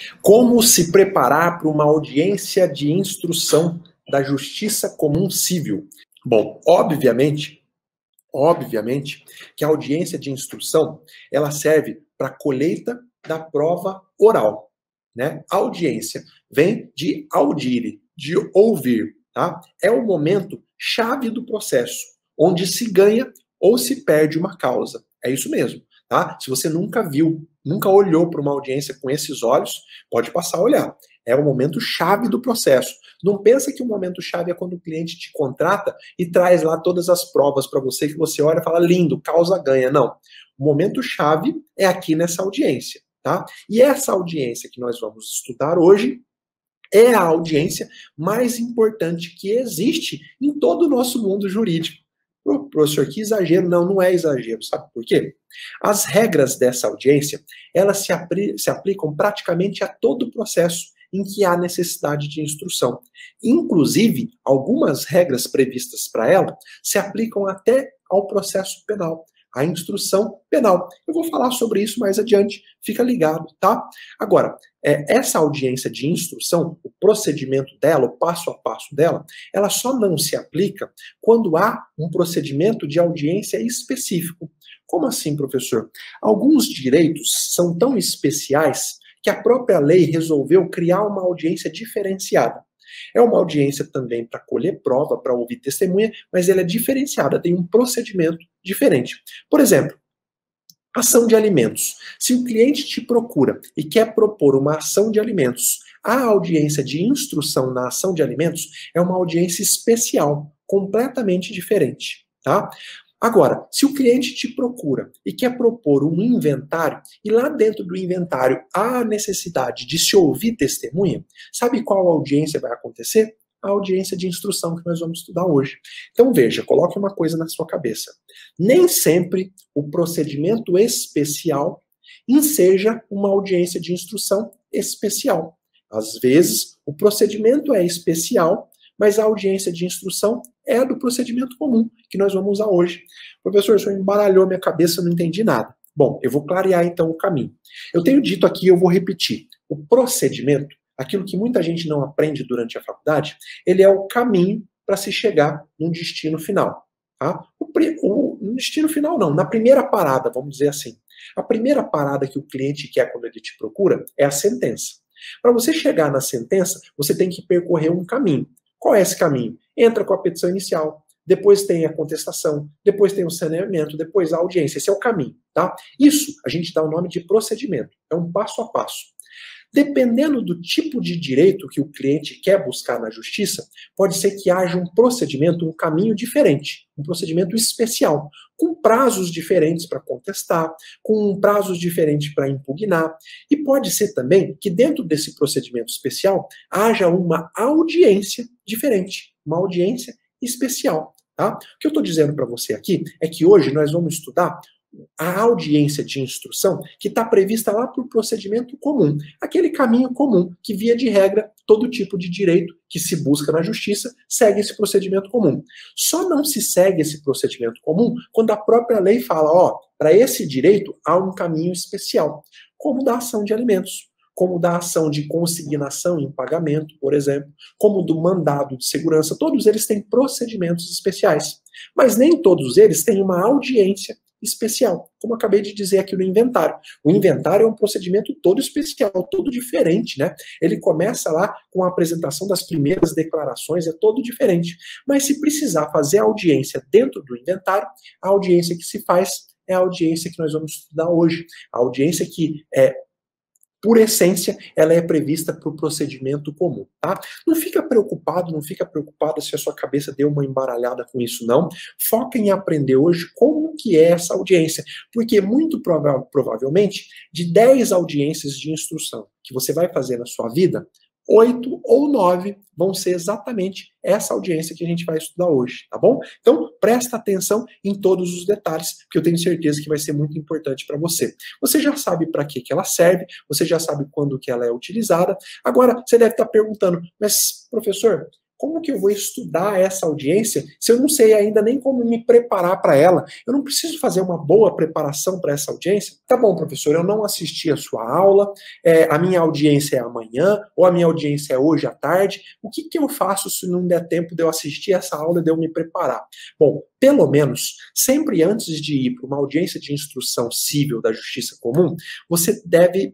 Como se preparar para uma audiência de instrução da Justiça Comum Civil? Bom, obviamente que a audiência de instrução, ela serve para a colheita da prova oral, né? A audiência vem de audire, de ouvir, tá? É o momento chave do processo, onde se ganha ou se perde uma causa. É isso mesmo, tá? Se você nunca viu, nunca olhou para uma audiência com esses olhos, pode passar a olhar. É o momento chave do processo. Não pensa que o momento chave é quando o cliente te contrata e traz lá todas as provas para você, que você olha e fala, lindo, causa ganha. Não. O momento chave é aqui nessa audiência, tá? E essa audiência que nós vamos estudar hoje é a audiência mais importante que existe em todo o nosso mundo jurídico. Professor, que exagero. Não, não é exagero. Sabe por quê? As regras dessa audiência, elas se aplicam praticamente a todo o processo em que há necessidade de instrução. Inclusive, algumas regras previstas para ela se aplicam até ao processo penal, à instrução penal. Eu vou falar sobre isso mais adiante, fica ligado, tá? Agora, essa audiência de instrução, o procedimento dela, o passo a passo dela, ela só não se aplica quando há um procedimento de audiência específico. Como assim, professor? Alguns direitos são tão especiais que a própria lei resolveu criar uma audiência diferenciada. É uma audiência também para colher prova, para ouvir testemunha, mas ela é diferenciada, tem um procedimento diferente. Por exemplo, ação de alimentos. Se o cliente te procura e quer propor uma ação de alimentos, a audiência de instrução na ação de alimentos é uma audiência especial, completamente diferente, tá? Agora, se o cliente te procura e quer propor um inventário, e lá dentro do inventário há a necessidade de se ouvir testemunha, sabe qual audiência vai acontecer? A audiência de instrução que nós vamos estudar hoje. Então veja, coloque uma coisa na sua cabeça. Nem sempre o procedimento especial enseja uma audiência de instrução especial. Às vezes, o procedimento é especial, mas a audiência de instrução é a do procedimento comum, que nós vamos usar hoje. Professor, o senhor embaralhou minha cabeça, eu não entendi nada. Bom, eu vou clarear então o caminho. Eu tenho dito aqui, eu vou repetir. O procedimento, aquilo que muita gente não aprende durante a faculdade, ele é o caminho para se chegar num destino final. Tá? No destino final não, na primeira parada, vamos dizer assim. A primeira parada que o cliente quer quando ele te procura é a sentença. Para você chegar na sentença, você tem que percorrer um caminho. Qual é esse caminho? Entra com a petição inicial, depois tem a contestação, depois tem o saneamento, depois a audiência. Esse é o caminho, tá? Isso a gente dá o nome de procedimento. É um passo a passo. Dependendo do tipo de direito que o cliente quer buscar na justiça, pode ser que haja um procedimento, um caminho diferente, um procedimento especial, com prazos diferentes para contestar, com prazos diferentes para impugnar. E pode ser também que dentro desse procedimento especial haja uma audiência diferente, uma audiência especial. Tá? O que eu estou dizendo para você aqui é que hoje nós vamos estudar a audiência de instrução que está prevista lá para o procedimento comum, aquele caminho comum que, via de regra, todo tipo de direito que se busca na justiça segue esse procedimento comum. Só não se segue esse procedimento comum quando a própria lei fala, ó, para esse direito há um caminho especial, como da ação de alimentos, como da ação de consignação em pagamento, por exemplo, como do mandado de segurança, todos eles têm procedimentos especiais, mas nem todos eles têm uma audiência especial, como eu acabei de dizer aqui no inventário. O inventário é um procedimento todo especial, todo diferente, né? Ele começa lá com a apresentação das primeiras declarações, é todo diferente. Mas se precisar fazer audiência dentro do inventário, a audiência que se faz é a audiência que nós vamos estudar hoje. A audiência que por essência, ela é prevista para o procedimento comum, tá? Não fica preocupado se a sua cabeça deu uma embaralhada com isso, não. Foca em aprender hoje como que é essa audiência, porque muito provavelmente, de 10 audiências de instrução que você vai fazer na sua vida, 8 ou 9 vão ser exatamente essa audiência que a gente vai estudar hoje, tá bom? Então, presta atenção em todos os detalhes, porque eu tenho certeza que vai ser muito importante para você. Você já sabe para que ela serve, você já sabe quando que ela é utilizada. Agora, você deve estar perguntando, mas, professor, como que eu vou estudar essa audiência se eu não sei ainda nem como me preparar para ela? Eu não preciso fazer uma boa preparação para essa audiência? Tá bom, professor, eu não assisti a sua aula, a minha audiência é amanhã, ou a minha audiência é hoje à tarde. O que que eu faço se não der tempo de eu assistir essa aula e de eu me preparar? Bom, pelo menos, sempre antes de ir para uma audiência de instrução civil da Justiça Comum, você deve,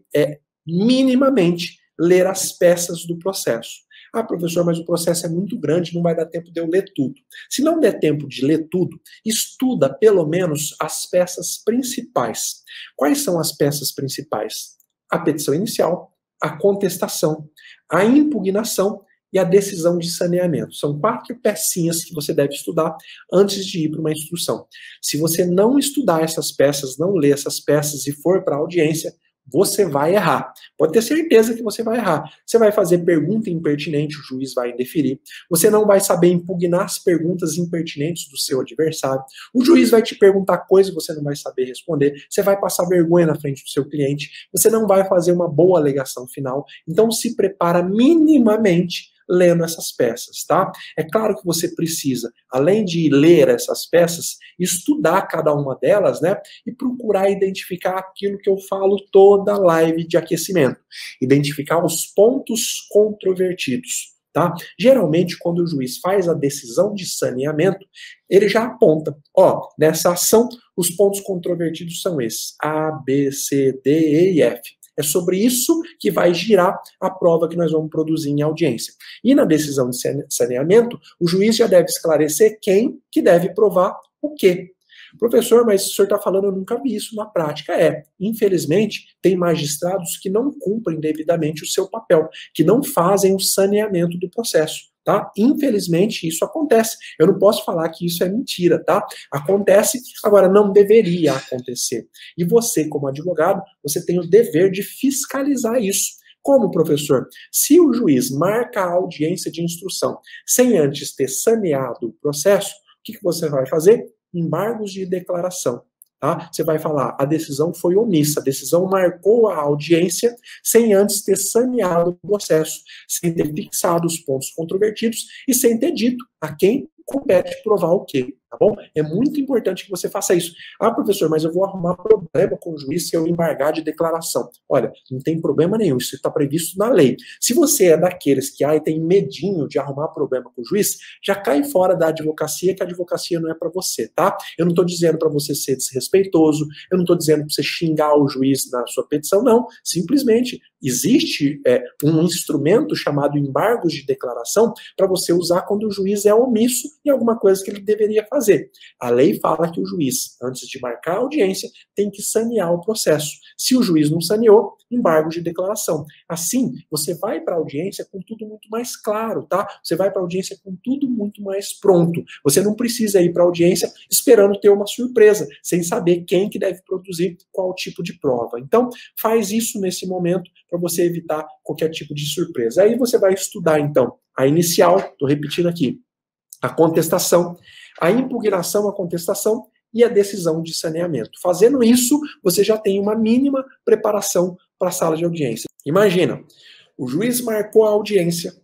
minimamente, ler as peças do processo. Ah, professor, mas o processo é muito grande, não vai dar tempo de eu ler tudo. Se não der tempo de ler tudo, estuda pelo menos as peças principais. Quais são as peças principais? A petição inicial, a contestação, a impugnação e a decisão de saneamento. São 4 pecinhas que você deve estudar antes de ir para uma instrução. Se você não estudar essas peças, não ler essas peças e for para a audiência, você vai errar. Pode ter certeza que você vai errar. Você vai fazer pergunta impertinente, o juiz vai indeferir. Você não vai saber impugnar as perguntas impertinentes do seu adversário. O juiz vai te perguntar coisas que você não vai saber responder. Você vai passar vergonha na frente do seu cliente. Você não vai fazer uma boa alegação final. Então se prepara minimamente lendo essas peças, tá? É claro que você precisa, além de ler essas peças, estudar cada uma delas, né? E procurar identificar aquilo que eu falo toda live de aquecimento. Identificar os pontos controvertidos, tá? Geralmente, quando o juiz faz a decisão de saneamento, ele já aponta, ó, nessa ação, os pontos controvertidos são esses, A, B, C, D, E e F. É sobre isso que vai girar a prova que nós vamos produzir em audiência. E na decisão de saneamento, o juiz já deve esclarecer quem que deve provar o quê. Professor, mas o senhor está falando, eu nunca vi isso na prática. Infelizmente, tem magistrados que não cumprem devidamente o seu papel, que não fazem o saneamento do processo. Tá? Infelizmente, isso acontece. Eu não posso falar que isso é mentira, tá? Acontece, agora não deveria acontecer. E você, como advogado, você tem o dever de fiscalizar isso. Como, professor? Se o juiz marca a audiência de instrução sem antes ter saneado o processo, o que você vai fazer? Embargos de declaração. Tá? Você vai falar, a decisão foi omissa, a decisão marcou a audiência sem antes ter saneado o processo, sem ter fixado os pontos controvertidos e sem ter dito a quem compete provar o quê, tá bom? É muito importante que você faça isso. Ah, professor, mas eu vou arrumar problema com o juiz se eu embargar de declaração. Olha, não tem problema nenhum, isso está previsto na lei. Se você é daqueles que tem medinho de arrumar problema com o juiz, já cai fora da advocacia, que a advocacia não é para você, tá? Eu não estou dizendo para você ser desrespeitoso, eu não estou dizendo para você xingar o juiz na sua petição, não. Simplesmente existe um instrumento chamado embargos de declaração para você usar quando o juiz é omisso em alguma coisa que ele deveria fazer. A lei fala que o juiz, antes de marcar a audiência, tem que sanear o processo. Se o juiz não saneou, embargo de declaração. Assim, você vai para a audiência com tudo muito mais claro, tá? Você vai para a audiência com tudo muito mais pronto. Você não precisa ir para a audiência esperando ter uma surpresa, sem saber quem que deve produzir qual tipo de prova. Então, faz isso nesse momento para você evitar qualquer tipo de surpresa. Aí você vai estudar, então, a inicial, estou repetindo aqui, a contestação, a impugnação, a contestação e a decisão de saneamento. Fazendo isso, você já tem uma mínima preparação para a sala de audiência. Imagina, o juiz marcou a audiência,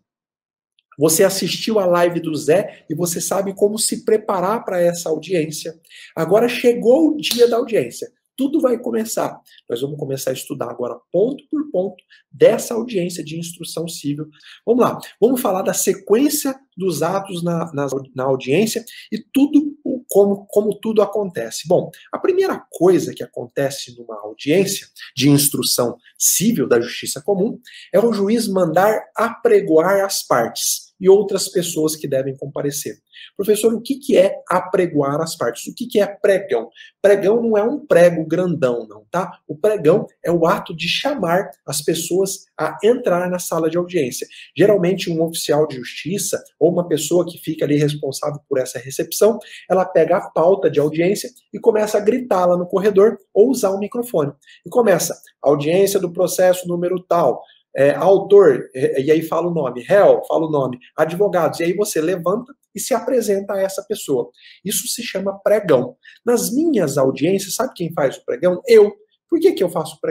você assistiu a live do Zé e você sabe como se preparar para essa audiência. Agora chegou o dia da audiência. Tudo vai começar. Nós vamos começar a estudar agora, ponto por ponto, dessa audiência de instrução civil. Vamos lá. Vamos falar da sequência dos atos na audiência e tudo como tudo acontece. Bom, a primeira coisa que acontece numa audiência de instrução civil da Justiça Comum é o juiz mandar apregoar as partes e outras pessoas que devem comparecer. Professor, o que é apregoar as partes? O que é pregão? Pregão não é um prego grandão, não, tá? O pregão é o ato de chamar as pessoas a entrar na sala de audiência. Geralmente, um oficial de justiça ou uma pessoa que fica ali responsável por essa recepção, ela pega a pauta de audiência e começa a gritar lá no corredor ou usar o microfone. E começa, audiência do processo número tal, autor, e aí fala o nome, réu, fala o nome, advogados, e aí você levanta e se apresenta a essa pessoa. Isso se chama pregão. Nas minhas audiências, sabe quem faz o pregão? Eu. Por que eu faço pregão?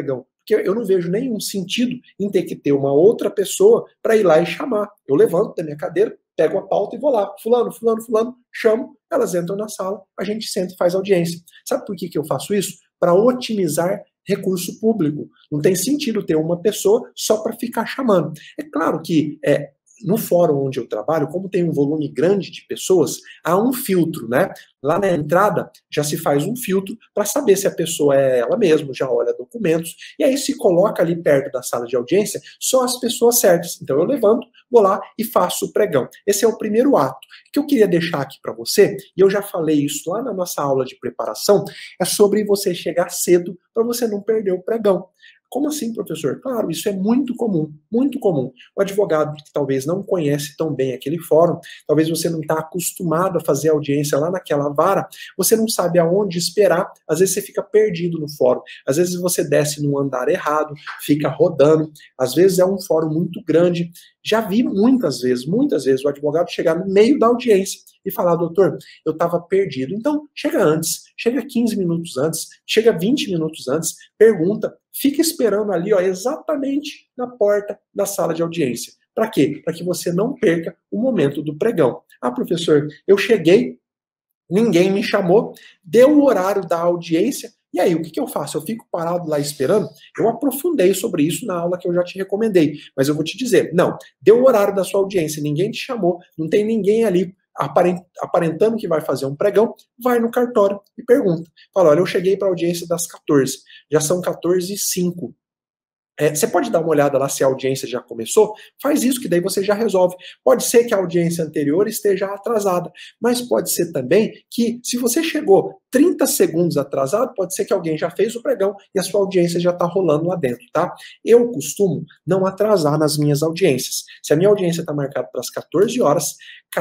porque eu não vejo nenhum sentido em ter que ter uma outra pessoa para ir lá e chamar. Eu levanto da minha cadeira, pego a pauta e vou lá. Fulano, fulano, fulano, chamo, elas entram na sala, a gente senta e faz audiência. Sabe por que eu faço isso? Para otimizar recurso público. Não tem sentido ter uma pessoa só para ficar chamando. É claro que no fórum onde eu trabalho, como tem um volume grande de pessoas, há um filtro, né? Lá na entrada já se faz um filtro para saber se a pessoa é ela mesma, já olha documentos, e aí se coloca ali perto da sala de audiência só as pessoas certas. Então eu levanto, vou lá e faço o pregão. Esse é o primeiro ato. O que eu queria deixar aqui para você, e eu já falei isso lá na nossa aula de preparação, é sobre você chegar cedo para você não perder o pregão. Como assim, professor? Claro, isso é muito comum, muito comum. O advogado que talvez não conhece tão bem aquele fórum, talvez você não está acostumado a fazer audiência lá naquela vara, você não sabe aonde esperar, às vezes você fica perdido no fórum, às vezes você desce num andar errado, fica rodando, às vezes é um fórum muito grande. Já vi muitas vezes o advogado chegar no meio da audiência e falar, doutor, eu estava perdido. Então, chega antes, chega 15 minutos antes, chega 20 minutos antes, pergunta, fica esperando ali, ó, exatamente na porta da sala de audiência. Para quê? Para que você não perca o momento do pregão. Ah, professor, eu cheguei, ninguém me chamou, deu o horário da audiência, e aí, o que eu faço? Eu fico parado lá esperando? Eu aprofundei sobre isso na aula que eu já te recomendei, mas eu vou te dizer, não, deu o horário da sua audiência, ninguém te chamou, não tem ninguém ali aparentando que vai fazer um pregão, vai no cartório e pergunta. Fala, olha, eu cheguei para a audiência das 14, já são 14h05. Você pode dar uma olhada lá se a audiência já começou? Faz isso, que daí você já resolve. Pode ser que a audiência anterior esteja atrasada, mas pode ser também que, se você chegou 30 segundos atrasado, pode ser que alguém já fez o pregão e a sua audiência já está rolando lá dentro, tá? Eu costumo não atrasar nas minhas audiências. Se a minha audiência está marcada para as 14 horas,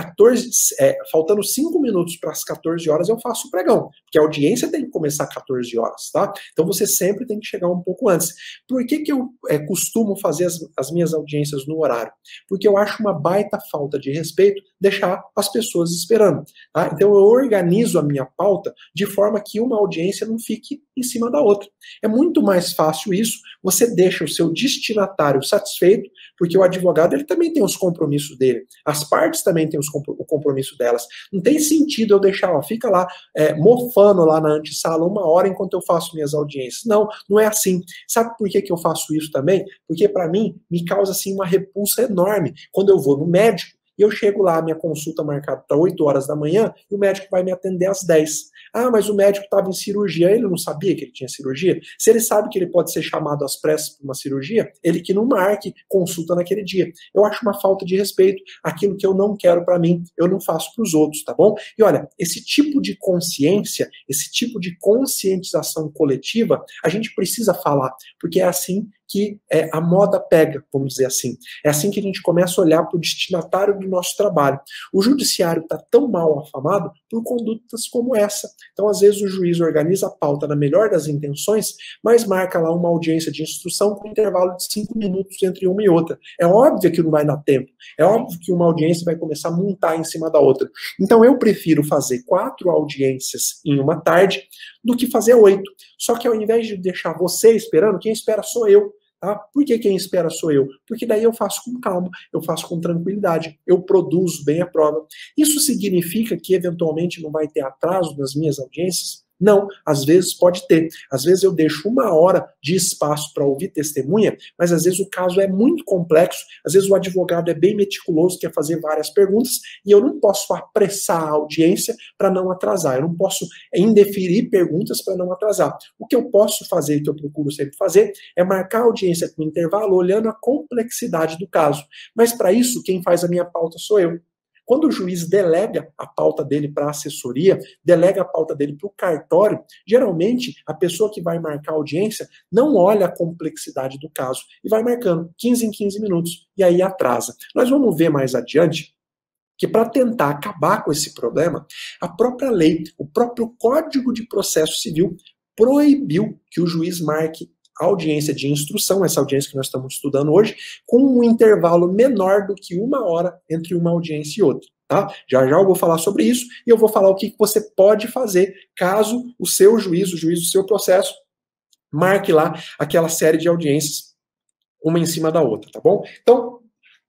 faltando 5 minutos para as 14 horas, eu faço o pregão, porque a audiência tem que começar às 14 horas, tá? Então você sempre tem que chegar um pouco antes. Por que eu costumo fazer as minhas audiências no horário? Porque eu acho uma baita falta de respeito deixar as pessoas esperando, tá? Então eu organizo a minha pauta de forma que uma audiência não fique em cima da outra. É muito mais fácil isso, você deixa o seu destinatário satisfeito, porque o advogado ele também tem os compromissos dele, as partes também têm o compromisso delas. Não tem sentido eu deixar, ó, fica lá mofando lá na antessala 1 hora enquanto eu faço minhas audiências. Não, não é assim. Sabe por que eu faço isso também? Porque para mim, me causa assim uma repulsa enorme quando eu vou no médico e eu chego lá, minha consulta marcada para 8 horas da manhã, e o médico vai me atender às 10. Ah, mas o médico estava em cirurgia, ele não sabia que ele tinha cirurgia? Se ele sabe que ele pode ser chamado às pressas para uma cirurgia, ele que não marque consulta naquele dia. Eu acho uma falta de respeito. Aquilo que eu não quero para mim, eu não faço para os outros, tá bom? E olha, esse tipo de consciência, esse tipo de conscientização coletiva, a gente precisa falar, porque é assim que a moda pega, vamos dizer assim. É assim que a gente começa a olhar para o destinatário do nosso trabalho. O judiciário está tão mal afamado por condutas como essa. Então, às vezes, o juiz organiza a pauta na melhor das intenções, mas marca lá uma audiência de instrução com um intervalo de 5 minutos entre uma e outra. É óbvio que não vai dar tempo. É óbvio que uma audiência vai começar a montar em cima da outra. Então, eu prefiro fazer 4 audiências em uma tarde do que fazer 8. Só que ao invés de deixar você esperando, quem espera sou eu. Tá? Por que quem espera sou eu? Porque daí eu faço com calma, eu faço com tranquilidade, eu produzo bem a prova. Isso significa que eventualmente não vai ter atraso nas minhas audiências? Não, às vezes pode ter. Às vezes eu deixo 1 hora de espaço para ouvir testemunha, mas às vezes o caso é muito complexo, às vezes o advogado é bem meticuloso, quer fazer várias perguntas, e eu não posso apressar a audiência para não atrasar, eu não posso indeferir perguntas para não atrasar. O que eu posso fazer, e que eu procuro sempre fazer, é marcar a audiência com intervalo, olhando a complexidade do caso. Mas para isso, quem faz a minha pauta sou eu. Quando o juiz delega a pauta dele para a assessoria, delega a pauta dele para o cartório, geralmente a pessoa que vai marcar a audiência não olha a complexidade do caso e vai marcando 15 em 15 minutos e aí atrasa. Nós vamos ver mais adiante que para tentar acabar com esse problema, a própria lei, o próprio Código de Processo Civil proibiu que o juiz marque audiência de instrução, essa audiência que nós estamos estudando hoje, com um intervalo menor do que 1 hora entre uma audiência e outra. Tá? Já já eu vou falar sobre isso e eu vou falar o que você pode fazer caso o seu juiz, o juiz do seu processo, marque lá aquela série de audiências, uma em cima da outra, tá bom? Então,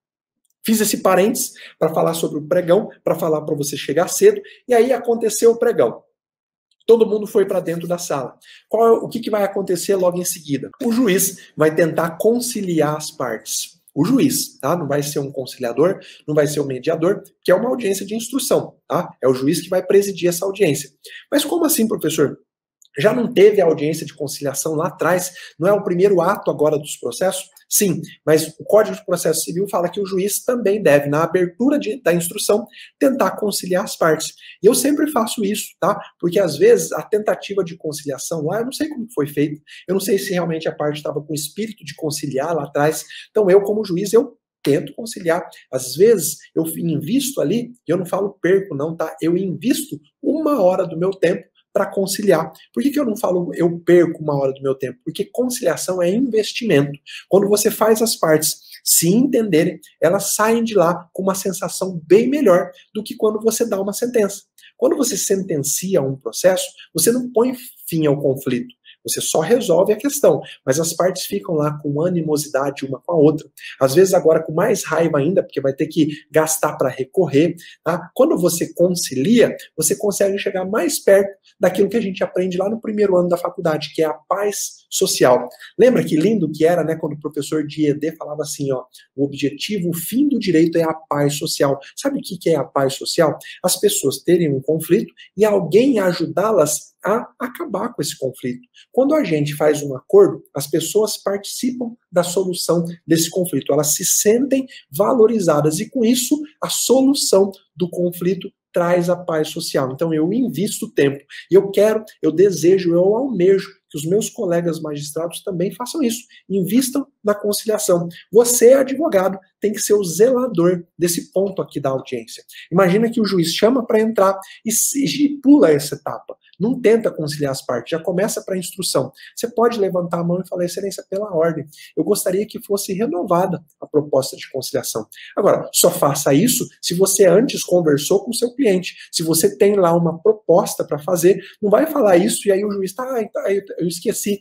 fiz esse parênteses para falar sobre o pregão, para falar para você chegar cedo, e aí aconteceu o pregão. Todo mundo foi para dentro da sala. O que vai acontecer logo em seguida? O juiz vai tentar conciliar as partes. O juiz, tá? Não vai ser um conciliador, não vai ser um mediador, que é uma audiência de instrução, tá? É o juiz que vai presidir essa audiência. Mas como assim, professor? Já não teve a audiência de conciliação lá atrás? Não é o primeiro ato agora dos processos? Sim, mas o Código de Processo Civil fala que o juiz também deve, na abertura da instrução, tentar conciliar as partes. E eu sempre faço isso, tá? Porque às vezes a tentativa de conciliação lá, eu não sei como foi feito, eu não sei se realmente a parte estava com o espírito de conciliar lá atrás. Então eu, como juiz, eu tento conciliar. Às vezes eu invisto ali, e eu não falo perco não, tá? Eu invisto 1 hora do meu tempo para conciliar. Por que eu não falo eu perco 1 hora do meu tempo? Porque conciliação é investimento. Quando você faz as partes se entenderem, elas saem de lá com uma sensação bem melhor do que quando você dá uma sentença. Quando você sentencia um processo, você não põe fim ao conflito. Você só resolve a questão, mas as partes ficam lá com animosidade uma com a outra. Às vezes agora com mais raiva ainda, porque vai ter que gastar para recorrer. Tá? Quando você concilia, você consegue chegar mais perto daquilo que a gente aprende lá no primeiro ano da faculdade, que é a paz social. Lembra que lindo que era, né, quando o professor de ED falava assim, ó, o objetivo, o fim do direito é a paz social. Sabe o que é a paz social? As pessoas terem um conflito e alguém ajudá-las a acabar com esse conflito. Quando a gente faz um acordo, as pessoas participam da solução desse conflito, elas se sentem valorizadas e com isso a solução do conflito traz a paz social. Então eu invisto tempo e eu desejo, eu almejo que os meus colegas magistrados também façam isso, invistam na conciliação. Você, advogado, tem que ser o zelador desse ponto aqui da audiência. Imagina que o juiz chama para entrar e pula essa etapa. Não tenta conciliar as partes, já começa para a instrução. Você pode levantar a mão e falar, excelência, pela ordem, eu gostaria que fosse renovada a proposta de conciliação. Agora, só faça isso se você antes conversou com o seu cliente. Se você tem lá uma proposta para fazer, não vai falar isso e aí o juiz, eu esqueci,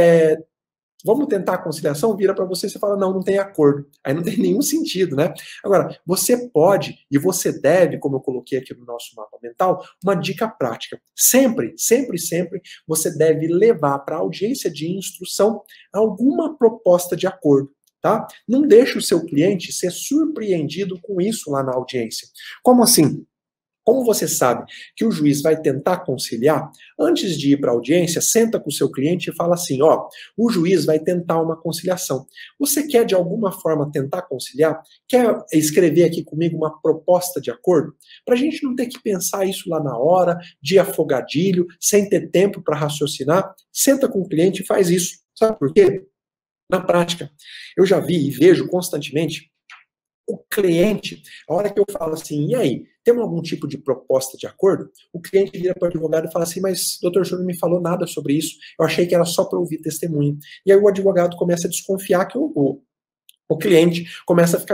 vamos tentar a conciliação, vira para você e você fala, não tem acordo. Aí não tem nenhum sentido, né? Agora, você pode e você deve, como eu coloquei aqui no nosso mapa mental, uma dica prática. Sempre, sempre, sempre, você deve levar para a audiência de instrução alguma proposta de acordo. Tá? Não deixe o seu cliente ser surpreendido com isso lá na audiência. Como assim? Como você sabe que o juiz vai tentar conciliar, antes de ir para a audiência, senta com o seu cliente e fala assim, ó, o juiz vai tentar uma conciliação. Você quer de alguma forma tentar conciliar? Quer escrever aqui comigo uma proposta de acordo? Para a gente não ter que pensar isso lá na hora, de afogadilho, sem ter tempo para raciocinar, senta com o cliente e faz isso. Sabe por quê? Na prática, eu já vi e vejo constantemente o cliente, a hora que eu falo assim, e aí, tem algum tipo de proposta de acordo? O cliente vira para o advogado e fala assim, mas doutor, o senhor não me falou nada sobre isso, eu achei que era só para ouvir testemunho. E aí o advogado começa a desconfiar que o cliente começa a ficar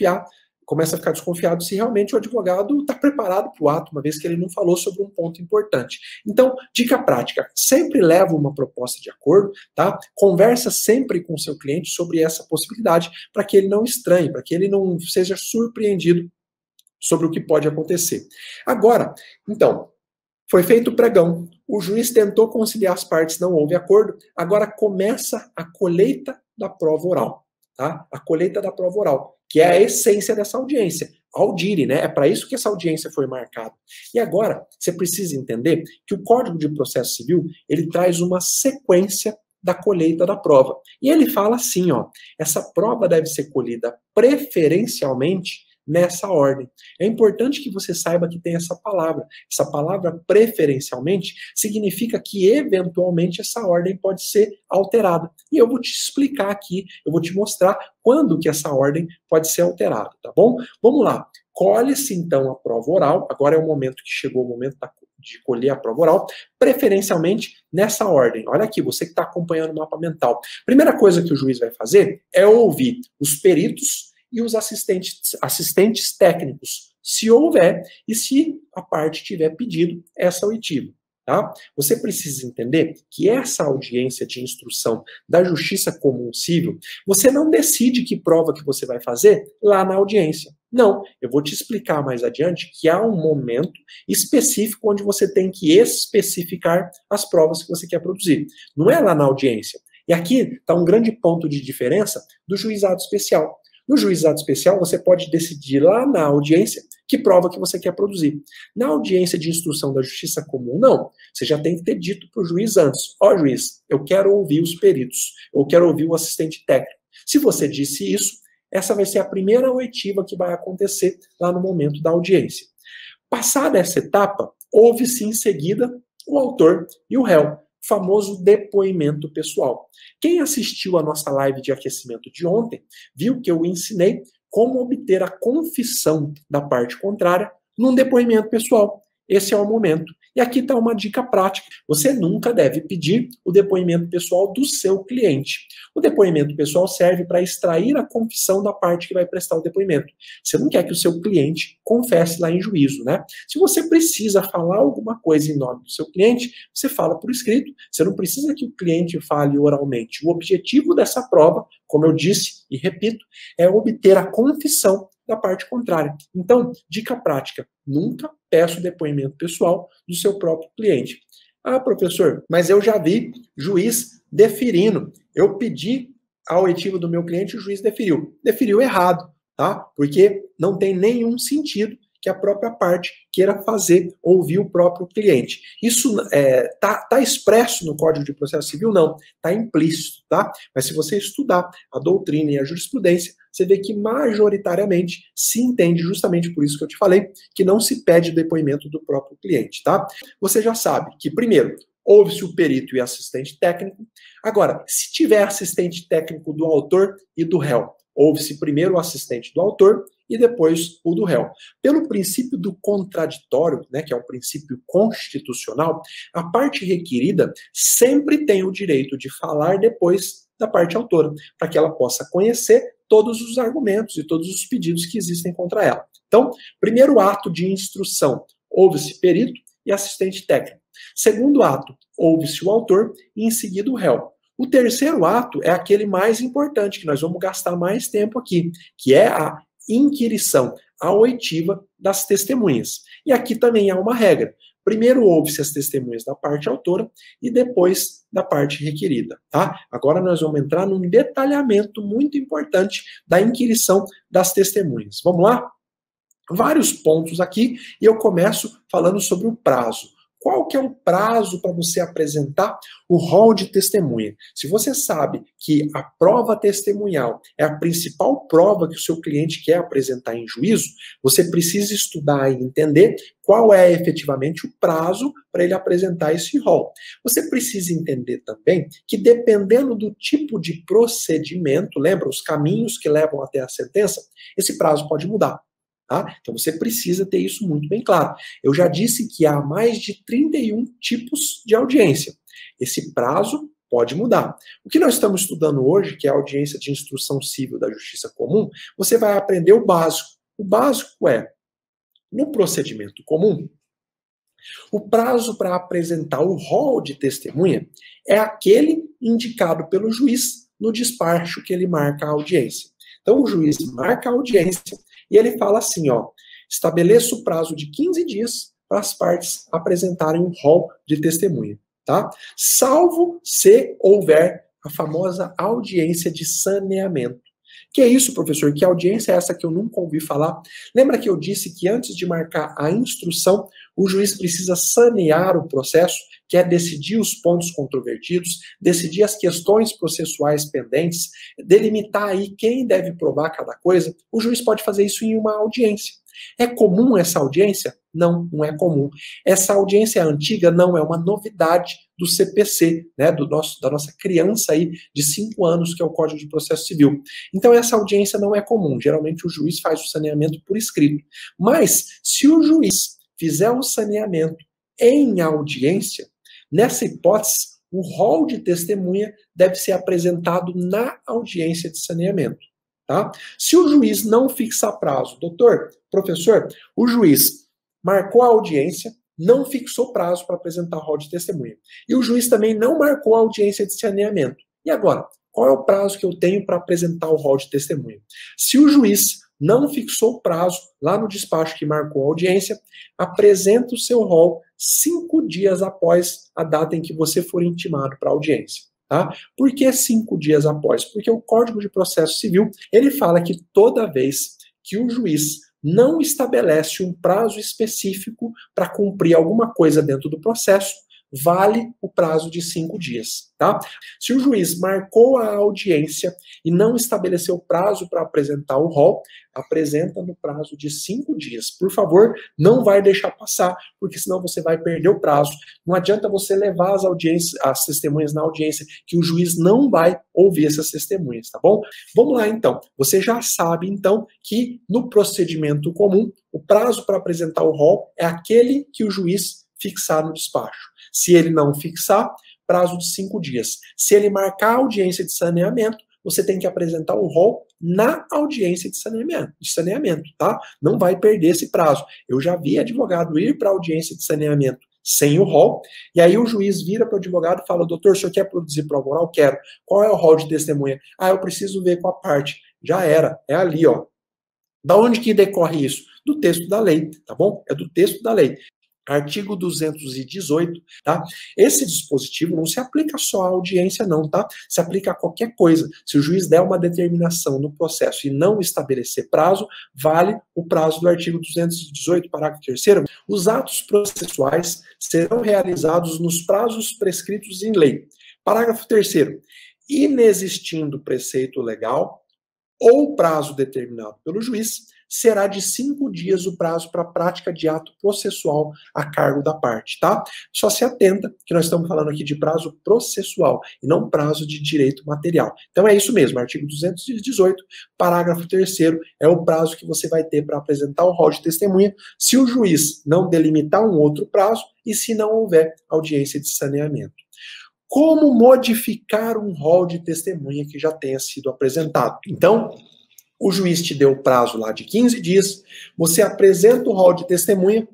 desconfiado se realmente o advogado está preparado para o ato, uma vez que ele não falou sobre um ponto importante. Então, dica prática, sempre leva uma proposta de acordo, tá? Conversa sempre com o seu cliente sobre essa possibilidade, para que ele não estranhe, para que ele não seja surpreendido sobre o que pode acontecer. Agora, então, foi feito o pregão, o juiz tentou conciliar as partes, não houve acordo, agora começa a colheita da prova oral, tá? A colheita da prova oral, que é a essência dessa audiência. Audire, né? É para isso que essa audiência foi marcada. E agora, você precisa entender que o Código de Processo Civil, ele traz uma sequência da colheita da prova. E ele fala assim, ó, essa prova deve ser colhida preferencialmente nessa ordem. É importante que você saiba que tem essa palavra. Essa palavra preferencialmente significa que eventualmente essa ordem pode ser alterada. E eu vou te explicar aqui, eu vou te mostrar quando que essa ordem pode ser alterada, tá bom? Vamos lá. Colhe-se então a prova oral, agora é o momento que chegou o momento de colher a prova oral, preferencialmente nessa ordem. Olha aqui, você que está acompanhando o mapa mental. Primeira coisa que o juiz vai fazer é ouvir os peritos e os assistentes técnicos, se houver, e se a parte tiver pedido essa oitiva. Tá? Você precisa entender que essa audiência de instrução da Justiça Comum Civil, você não decide que prova que você vai fazer lá na audiência. Não, eu vou te explicar mais adiante que há um momento específico onde você tem que especificar as provas que você quer produzir. Não é lá na audiência. E aqui está um grande ponto de diferença do juizado especial. No juizado especial, você pode decidir lá na audiência que prova que você quer produzir. Na audiência de instrução da Justiça Comum, não. Você já tem que ter dito para o juiz antes: ó, juiz, eu quero ouvir os peritos, eu quero ouvir o assistente técnico. Se você disse isso, essa vai ser a primeira oitiva que vai acontecer lá no momento da audiência. Passada essa etapa, houve-se em seguida o autor e o réu, famoso depoimento pessoal. Quem assistiu a nossa live de aquecimento de ontem, viu que eu ensinei como obter a confissão da parte contrária num depoimento pessoal. Esse é o momento. E aqui está uma dica prática. Você nunca deve pedir o depoimento pessoal do seu cliente. O depoimento pessoal serve para extrair a confissão da parte que vai prestar o depoimento. Você não quer que o seu cliente confesse lá em juízo, né? Se você precisa falar alguma coisa em nome do seu cliente, você fala por escrito. Você não precisa que o cliente fale oralmente. O objetivo dessa prova, como eu disse e repito, é obter a confissão da parte contrária. Então, dica prática: nunca peça o depoimento pessoal do seu próprio cliente. Ah, professor, mas eu já vi juiz deferindo. Eu pedi a oitiva do meu cliente e o juiz deferiu. Deferiu errado, tá? Porque não tem nenhum sentido que a própria parte queira fazer ouvir o próprio cliente. Isso tá expresso no Código de Processo Civil? Não, está implícito, tá? Mas se você estudar a doutrina e a jurisprudência, você vê que majoritariamente se entende, justamente por isso que eu te falei, que não se pede depoimento do próprio cliente, tá? Você já sabe que, primeiro, ouve-se o perito e assistente técnico. Agora, se tiver assistente técnico do autor e do réu, ouve-se primeiro o assistente do autor e depois o do réu. Pelo princípio do contraditório, né, que é um princípio constitucional, a parte requerida sempre tem o direito de falar depois da parte autora, para que ela possa conhecer todos os argumentos e todos os pedidos que existem contra ela. Então, primeiro ato de instrução, ouve-se perito e assistente técnico. Segundo ato, ouve-se o autor e em seguida o réu. O terceiro ato é aquele mais importante, que nós vamos gastar mais tempo aqui, que é a inquirição, a oitiva das testemunhas. E aqui também há uma regra. Primeiro ouve-se as testemunhas da parte autora e depois da parte requerida, tá? Agora nós vamos entrar num detalhamento muito importante da inquirição das testemunhas. Vamos lá? Vários pontos aqui e eu começo falando sobre o prazo. Qual que é o prazo para você apresentar o rol de testemunha? Se você sabe que a prova testemunhal é a principal prova que o seu cliente quer apresentar em juízo, você precisa estudar e entender qual é efetivamente o prazo para ele apresentar esse rol. Você precisa entender também que, dependendo do tipo de procedimento, lembra os caminhos que levam até a sentença, esse prazo pode mudar. Tá? Então você precisa ter isso muito bem claro. Eu já disse que há mais de 31 tipos de audiência. Esse prazo pode mudar. O que nós estamos estudando hoje, que é a audiência de instrução civil da Justiça Comum, você vai aprender o básico. O básico é, no procedimento comum, o prazo para apresentar o rol de testemunha é aquele indicado pelo juiz no despacho que ele marca a audiência. Então o juiz marca a audiência e ele fala assim, ó, estabeleça o prazo de 15 dias para as partes apresentarem um rol de testemunha, tá? Salvo se houver a famosa audiência de saneamento. Que é isso, professor? Que audiência é essa que eu nunca ouvi falar? Lembra que eu disse que antes de marcar a instrução, o juiz precisa sanear o processo, que é decidir os pontos controvertidos, decidir as questões processuais pendentes, delimitar aí quem deve provar cada coisa? O juiz pode fazer isso em uma audiência. É comum essa audiência? Não, não é comum. Essa audiência antiga não é uma novidade do CPC, né, da nossa criança aí de 5 anos, que é o Código de Processo Civil. Então essa audiência não é comum. Geralmente o juiz faz o saneamento por escrito. Mas se o juiz fizer o saneamento em audiência, nessa hipótese, o rol de testemunha deve ser apresentado na audiência de saneamento. Tá? Se o juiz não fixar prazo, doutor, professor, o juiz marcou a audiência, não fixou prazo para apresentar o rol de testemunha. E o juiz também não marcou a audiência de saneamento. E agora, qual é o prazo que eu tenho para apresentar o rol de testemunha? Se o juiz não fixou o prazo lá no despacho que marcou a audiência, apresenta o seu rol 5 dias após a data em que você for intimado para a audiência. Tá? Por que 5 dias após? Porque o Código de Processo Civil, ele fala que toda vez que o juiz não estabelece um prazo específico para cumprir alguma coisa dentro do processo, vale o prazo de 5 dias, tá? Se o juiz marcou a audiência e não estabeleceu prazo para apresentar o rol, apresenta no prazo de 5 dias. Por favor, não vai deixar passar, porque senão você vai perder o prazo. Não adianta você levar as testemunhas na audiência, que o juiz não vai ouvir essas testemunhas, tá bom? Vamos lá, então. Você já sabe, então, que no procedimento comum, o prazo para apresentar o rol é aquele que o juiz fixar no despacho. Se ele não fixar, prazo de 5 dias. Se ele marcar a audiência de saneamento, você tem que apresentar o rol na audiência de saneamento, tá? Não vai perder esse prazo. Eu já vi advogado ir para a audiência de saneamento sem o rol, e aí o juiz vira para o advogado e fala: doutor, o senhor quer produzir prova oral? Quero. Qual é o rol de testemunha? Ah, eu preciso ver com a parte. Já era, é ali, ó. Da onde que decorre isso? Do texto da lei, tá bom? É do texto da lei. Artigo 218, tá? Esse dispositivo não se aplica só à audiência, não, tá? Se aplica a qualquer coisa. Se o juiz der uma determinação no processo e não estabelecer prazo, vale o prazo do artigo 218, parágrafo 3º. Os atos processuais serão realizados nos prazos prescritos em lei. Parágrafo 3º. Inexistindo preceito legal ou prazo determinado pelo juiz, será de 5 dias o prazo para a prática de ato processual a cargo da parte, tá? Só se atenta que nós estamos falando aqui de prazo processual e não prazo de direito material. Então é isso mesmo, artigo 218, parágrafo 3º, é o prazo que você vai ter para apresentar o rol de testemunha, se o juiz não delimitar um outro prazo e se não houver audiência de saneamento. Como modificar um rol de testemunha que já tenha sido apresentado? Então, o juiz te deu o prazo lá de 15 dias, você apresenta o rol de testemunha,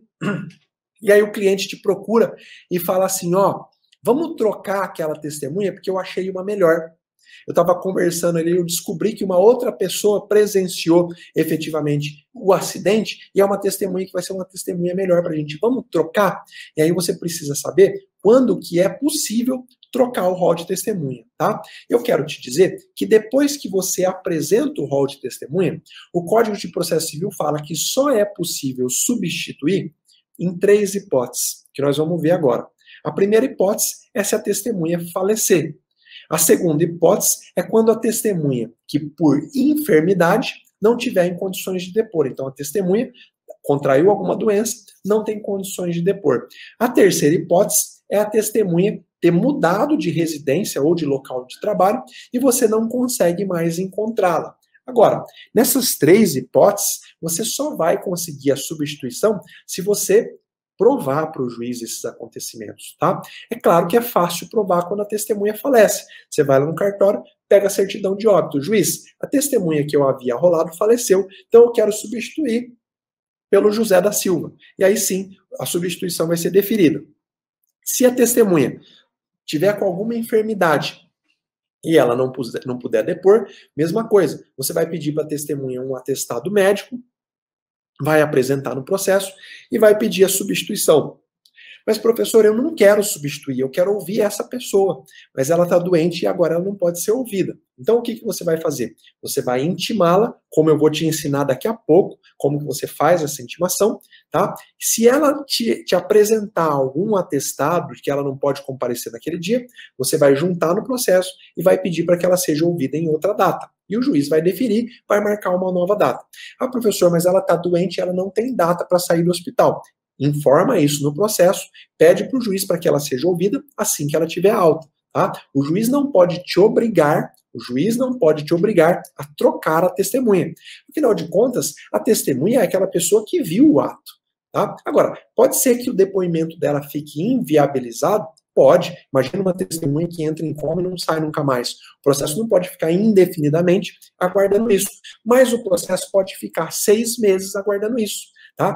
e aí o cliente te procura e fala assim, ó, vamos trocar aquela testemunha porque eu achei uma melhor. Eu estava conversando ali, eu descobri que uma outra pessoa presenciou efetivamente o acidente e é uma testemunha que vai ser uma testemunha melhor para a gente. Vamos trocar? E aí você precisa saber quando que é possível trocar o rol de testemunha, tá? Eu quero te dizer que depois que você apresenta o rol de testemunha, o Código de Processo Civil fala que só é possível substituir em 3 hipóteses, que nós vamos ver agora. A primeira hipótese é se a testemunha falecer. A segunda hipótese é quando a testemunha, que por enfermidade, não tiver em condições de depor. Então, a testemunha contraiu alguma doença, não tem condições de depor. A terceira hipótese é a testemunha ter mudado de residência ou de local de trabalho e você não consegue mais encontrá-la. Agora, nessas 3 hipóteses, você só vai conseguir a substituição se você provar para o juiz esses acontecimentos, tá? É claro que é fácil provar quando a testemunha falece. Você vai lá no cartório, pega a certidão de óbito. Juiz, a testemunha que eu havia rolado faleceu, então eu quero substituir pelo José da Silva. E aí sim, a substituição vai ser deferida. Se a testemunha tiver com alguma enfermidade e ela não puder depor, mesma coisa. Você vai pedir para a testemunha um atestado médico, vai apresentar no processo e vai pedir a substituição. Mas, professor, eu não quero substituir, eu quero ouvir essa pessoa, mas ela está doente e agora ela não pode ser ouvida. Então, o que você vai fazer? Você vai intimá-la, como eu vou te ensinar daqui a pouco, como que você faz essa intimação, tá? Se ela te apresentar algum atestado de que ela não pode comparecer naquele dia, você vai juntar no processo e vai pedir para que ela seja ouvida em outra data. E o juiz vai deferir, vai marcar uma nova data. Ah, professor, mas ela está doente, ela não tem data para sair do hospital. Informa isso no processo, pede para o juiz para que ela seja ouvida assim que ela tiver alta. Tá? O juiz não pode te obrigar a trocar a testemunha. Afinal de contas, a testemunha é aquela pessoa que viu o ato. Tá? Agora, pode ser que o depoimento dela fique inviabilizado? Pode. Imagina uma testemunha que entra em coma e não sai nunca mais. O processo não pode ficar indefinidamente aguardando isso. Mas o processo pode ficar 6 meses aguardando isso. Tá?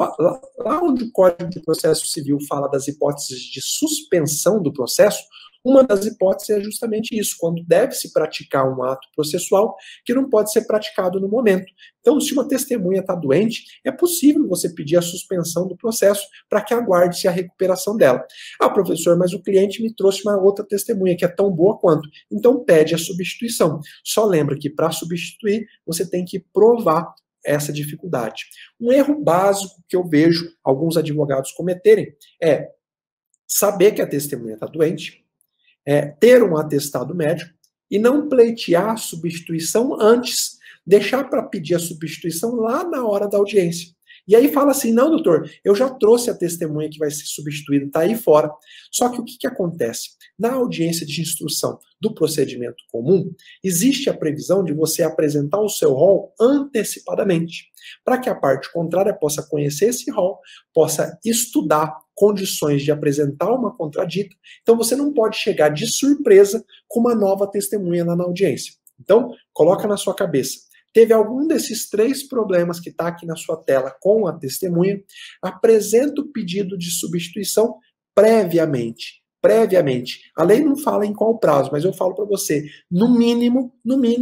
Lá onde o Código de Processo Civil fala das hipóteses de suspensão do processo, uma das hipóteses é justamente isso, quando deve-se praticar um ato processual que não pode ser praticado no momento. Então, se uma testemunha está doente, é possível você pedir a suspensão do processo para que aguarde-se a recuperação dela. Ah, professor, mas o cliente me trouxe uma outra testemunha que é tão boa quanto. Então, pede a substituição. Só lembra que para substituir, você tem que provar essa dificuldade. Um erro básico que eu vejo alguns advogados cometerem é saber que a testemunha está doente, ter um atestado médico e não pleitear a substituição antes, deixar para pedir a substituição lá na hora da audiência. E aí fala assim, não, doutor, eu já trouxe a testemunha que vai ser substituída, está aí fora. Só que o que acontece? Na audiência de instrução do procedimento comum, existe a previsão de você apresentar o seu rol antecipadamente, para que a parte contrária possa conhecer esse rol, possa estudar condições de apresentar uma contradita. Então você não pode chegar de surpresa com uma nova testemunha lá na audiência. Então, coloca na sua cabeça. Teve algum desses 3 problemas que está aqui na sua tela com a testemunha, apresenta o pedido de substituição previamente. A lei não fala em qual prazo, mas eu falo para você, no mínimo,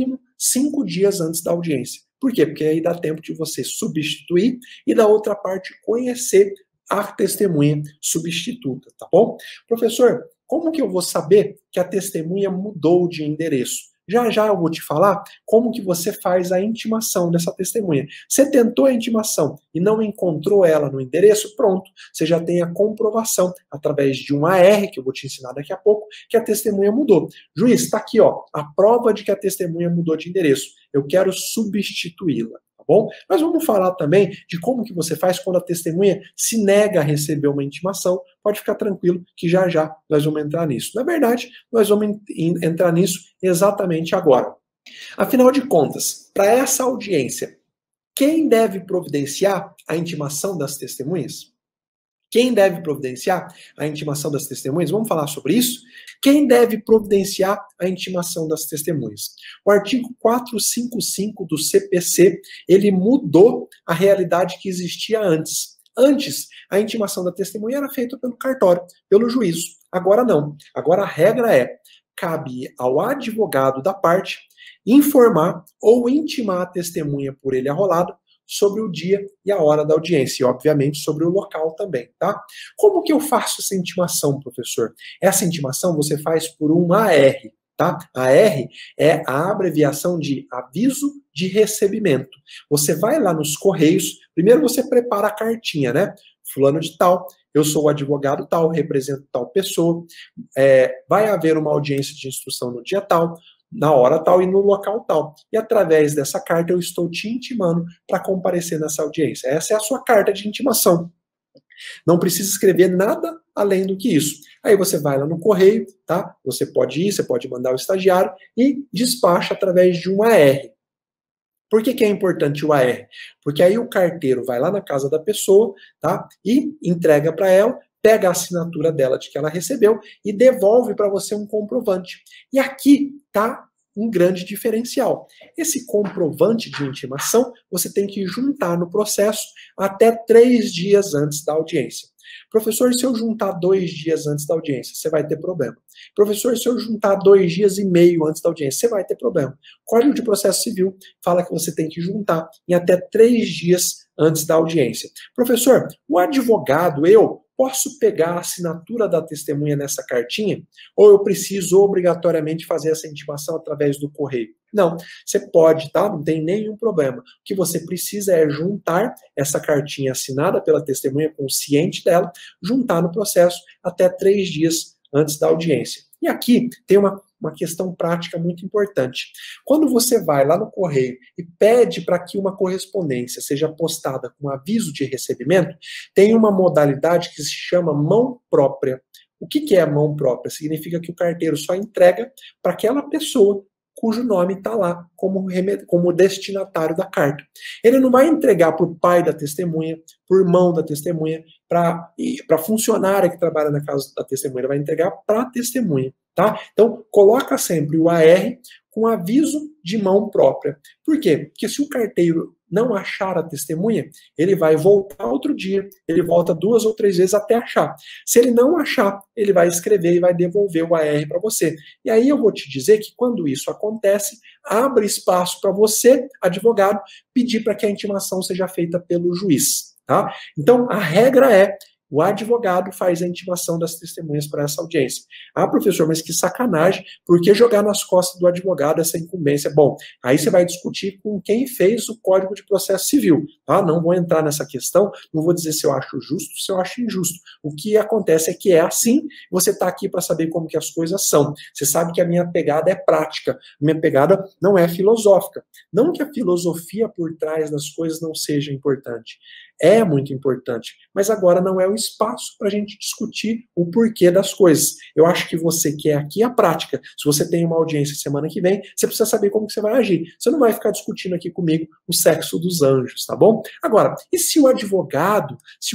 5 dias antes da audiência. Por quê? Porque aí dá tempo de você substituir e da outra parte conhecer a testemunha substituta, tá bom? Professor, como que eu vou saber que a testemunha mudou de endereço? Já eu vou te falar como que você faz a intimação dessa testemunha. Você tentou a intimação e não encontrou ela no endereço, pronto. Você já tem a comprovação, através de um AR, que eu vou te ensinar daqui a pouco, que a testemunha mudou. Juiz, está aqui, ó, a prova de que a testemunha mudou de endereço. Eu quero substituí-la. Bom, mas vamos falar também de como que você faz quando a testemunha se nega a receber uma intimação. Pode ficar tranquilo que já nós vamos entrar nisso. Na verdade, nós vamos entrar nisso exatamente agora. Afinal de contas, para essa audiência, quem deve providenciar a intimação das testemunhas? Quem deve providenciar a intimação das testemunhas? Vamos falar sobre isso? Quem deve providenciar a intimação das testemunhas? O artigo 455 do CPC, ele mudou a realidade que existia antes. Antes, a intimação da testemunha era feita pelo cartório, pelo juízo. Agora não. Agora a regra é, cabe ao advogado da parte informar ou intimar a testemunha por ele arrolado sobre o dia e a hora da audiência, e obviamente sobre o local também, tá? Como que eu faço essa intimação, professor? Essa intimação você faz por um AR, tá? AR é a abreviação de aviso de recebimento. Você vai lá nos Correios, primeiro você prepara a cartinha, né? Fulano de tal, eu sou o advogado tal, represento tal pessoa, vai haver uma audiência de instrução no dia tal, na hora tal e no local tal. E através dessa carta eu estou te intimando para comparecer nessa audiência. Essa é a sua carta de intimação. Não precisa escrever nada além do que isso. Aí você vai lá no correio, tá? Você pode ir, você pode mandar o estagiário e despacha através de um AR. Por que é importante o AR? Porque aí o carteiro vai lá na casa da pessoa, tá? E entrega para ela, pega a assinatura dela de que ela recebeu e devolve para você um comprovante. E aqui tá um grande diferencial. Esse comprovante de intimação você tem que juntar no processo até 3 dias antes da audiência. Professor, se eu juntar 2 dias antes da audiência, você vai ter problema. Professor, se eu juntar 2 dias e meio antes da audiência, você vai ter problema. O Código de Processo Civil fala que você tem que juntar em até 3 dias antes da audiência. Professor, o advogado, eu posso pegar a assinatura da testemunha nessa cartinha? Ou eu preciso obrigatoriamente fazer essa intimação através do correio? Não, você pode, tá? Não tem nenhum problema. O que você precisa é juntar essa cartinha assinada pela testemunha, consciente dela, juntar no processo até 3 dias antes da audiência. E aqui tem uma questão prática muito importante. Quando você vai lá no correio e pede para que uma correspondência seja postada com aviso de recebimento, tem uma modalidade que se chama mão própria. O que é a mão própria? Significa que o carteiro só entrega para aquela pessoa cujo nome está lá como destinatário da carta. Ele não vai entregar para o pai da testemunha, para o irmão da testemunha, para a funcionária que trabalha na casa da testemunha. Ele vai entregar para a testemunha, tá? Então, coloca sempre o AR com aviso de mão própria. Por quê? Porque se o carteiro não achar a testemunha, ele vai voltar outro dia, ele volta 2 ou 3 vezes até achar. Se ele não achar, ele vai escrever e vai devolver o AR para você. E aí eu vou te dizer que quando isso acontece, abre espaço para você, advogado, pedir para que a intimação seja feita pelo juiz. Tá? Então, a regra é: o advogado faz a intimação das testemunhas para essa audiência. Ah, professor, mas que sacanagem, por que jogar nas costas do advogado essa incumbência? Bom, aí você vai discutir com quem fez o Código de Processo Civil. Tá? Não vou entrar nessa questão, não vou dizer se eu acho justo, se eu acho injusto. O que acontece é que é assim, você está aqui para saber como que as coisas são. Você sabe que a minha pegada é prática, a minha pegada não é filosófica. Não que a filosofia por trás das coisas não seja importante. É muito importante, mas agora não é o espaço para a gente discutir o porquê das coisas. Eu acho que você quer aqui a prática. Se você tem uma audiência semana que vem, você precisa saber como que você vai agir. Você não vai ficar discutindo aqui comigo o sexo dos anjos, tá bom? Agora, e se o advogado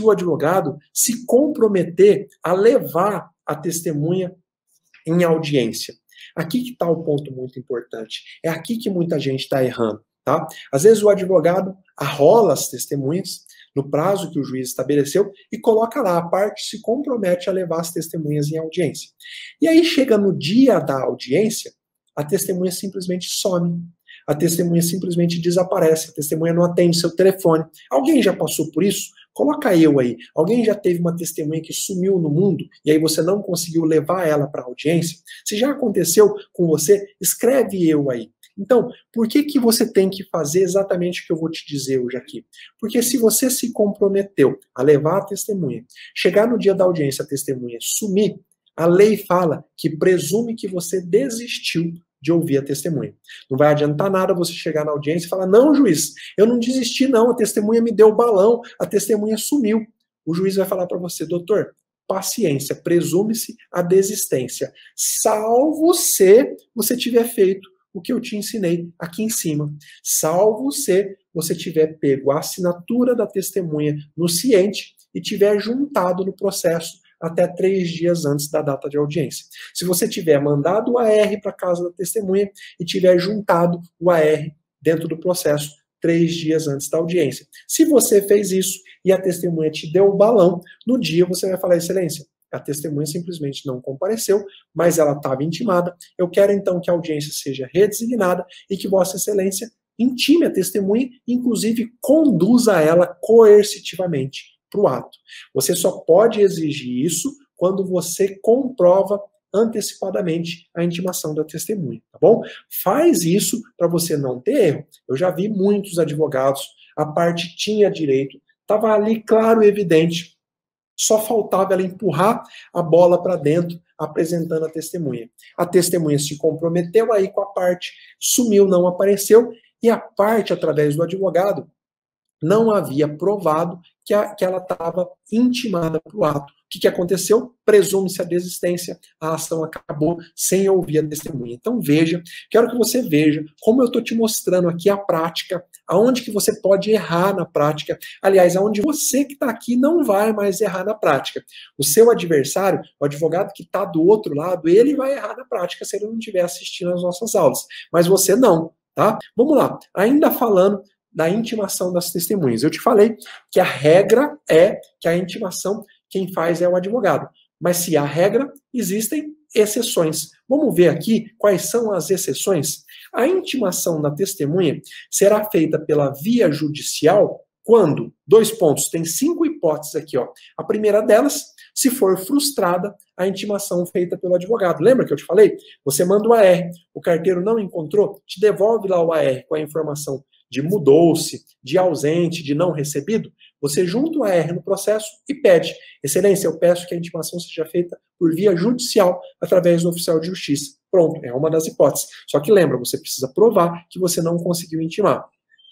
se comprometer a levar a testemunha em audiência? Aqui que está o ponto muito importante. É aqui que muita gente está errando, tá? Às vezes o advogado arrola as testemunhas no prazo que o juiz estabeleceu e coloca lá, a parte se compromete a levar as testemunhas em audiência. E aí chega no dia da audiência, a testemunha simplesmente some. A testemunha simplesmente desaparece, a testemunha não atende seu telefone. Alguém já passou por isso? Coloca eu aí. Alguém já teve uma testemunha que sumiu no mundo e aí você não conseguiu levar ela para a audiência? Se já aconteceu com você, escreve eu aí. Então, por que você tem que fazer exatamente o que eu vou te dizer hoje aqui? Porque se você se comprometeu a levar a testemunha, chegar no dia da audiência, a testemunha sumir, a lei fala que presume que você desistiu de ouvir a testemunha. Não vai adiantar nada você chegar na audiência e falar: não, juiz, eu não desisti não, a testemunha me deu o balão, a testemunha sumiu. O juiz vai falar para você: doutor, paciência, presume-se a desistência, salvo se você tiver feito o que eu te ensinei aqui em cima. Salvo se você tiver pego a assinatura da testemunha no ciente e tiver juntado no processo até 3 dias antes da data de audiência. Se você tiver mandado o AR para casa da testemunha e tiver juntado o AR dentro do processo 3 dias antes da audiência. Se você fez isso e a testemunha te deu o balão, no dia você vai falar: excelência, a testemunha simplesmente não compareceu, mas ela estava intimada. Eu quero então que a audiência seja redesignada e que Vossa Excelência intime a testemunha, inclusive conduza ela coercitivamente para o ato. Você só pode exigir isso quando você comprova antecipadamente a intimação da testemunha, tá bom? Faz isso para você não ter erro. Eu já vi muitos advogados, a parte tinha direito, estava ali claro e evidente, só faltava ela empurrar a bola para dentro, apresentando a testemunha. A testemunha se comprometeu aí com a parte, sumiu, não apareceu, e a parte, através do advogado, não havia provado que ela estava intimada para o ato. O que aconteceu? Presume-se a desistência, a ação acabou sem ouvir a testemunha. Então veja, quero que você veja como eu estou te mostrando aqui a prática, aonde que você pode errar na prática, aliás, aonde você que está aqui não vai mais errar na prática. O seu adversário, o advogado que está do outro lado, ele vai errar na prática se ele não estiver assistindo às nossas aulas, mas você não, tá? Vamos lá, ainda falando da intimação das testemunhas. Eu te falei que a regra é que a intimação, quem faz é o advogado. Mas se há regra, existem exceções. Vamos ver aqui quais são as exceções. A intimação da testemunha será feita pela via judicial quando, 2 pontos, tem 5 hipóteses aqui, ó. A primeira delas, se for frustrada a intimação feita pelo advogado. Lembra que eu te falei? Você manda o AR, o carteiro não encontrou, te devolve lá o AR com a informação de mudou-se, de ausente, de não recebido, você junta o AR no processo e pede: excelência, eu peço que a intimação seja feita por via judicial, através do oficial de justiça. Pronto, é uma das hipóteses. Só que lembra, você precisa provar que você não conseguiu intimar.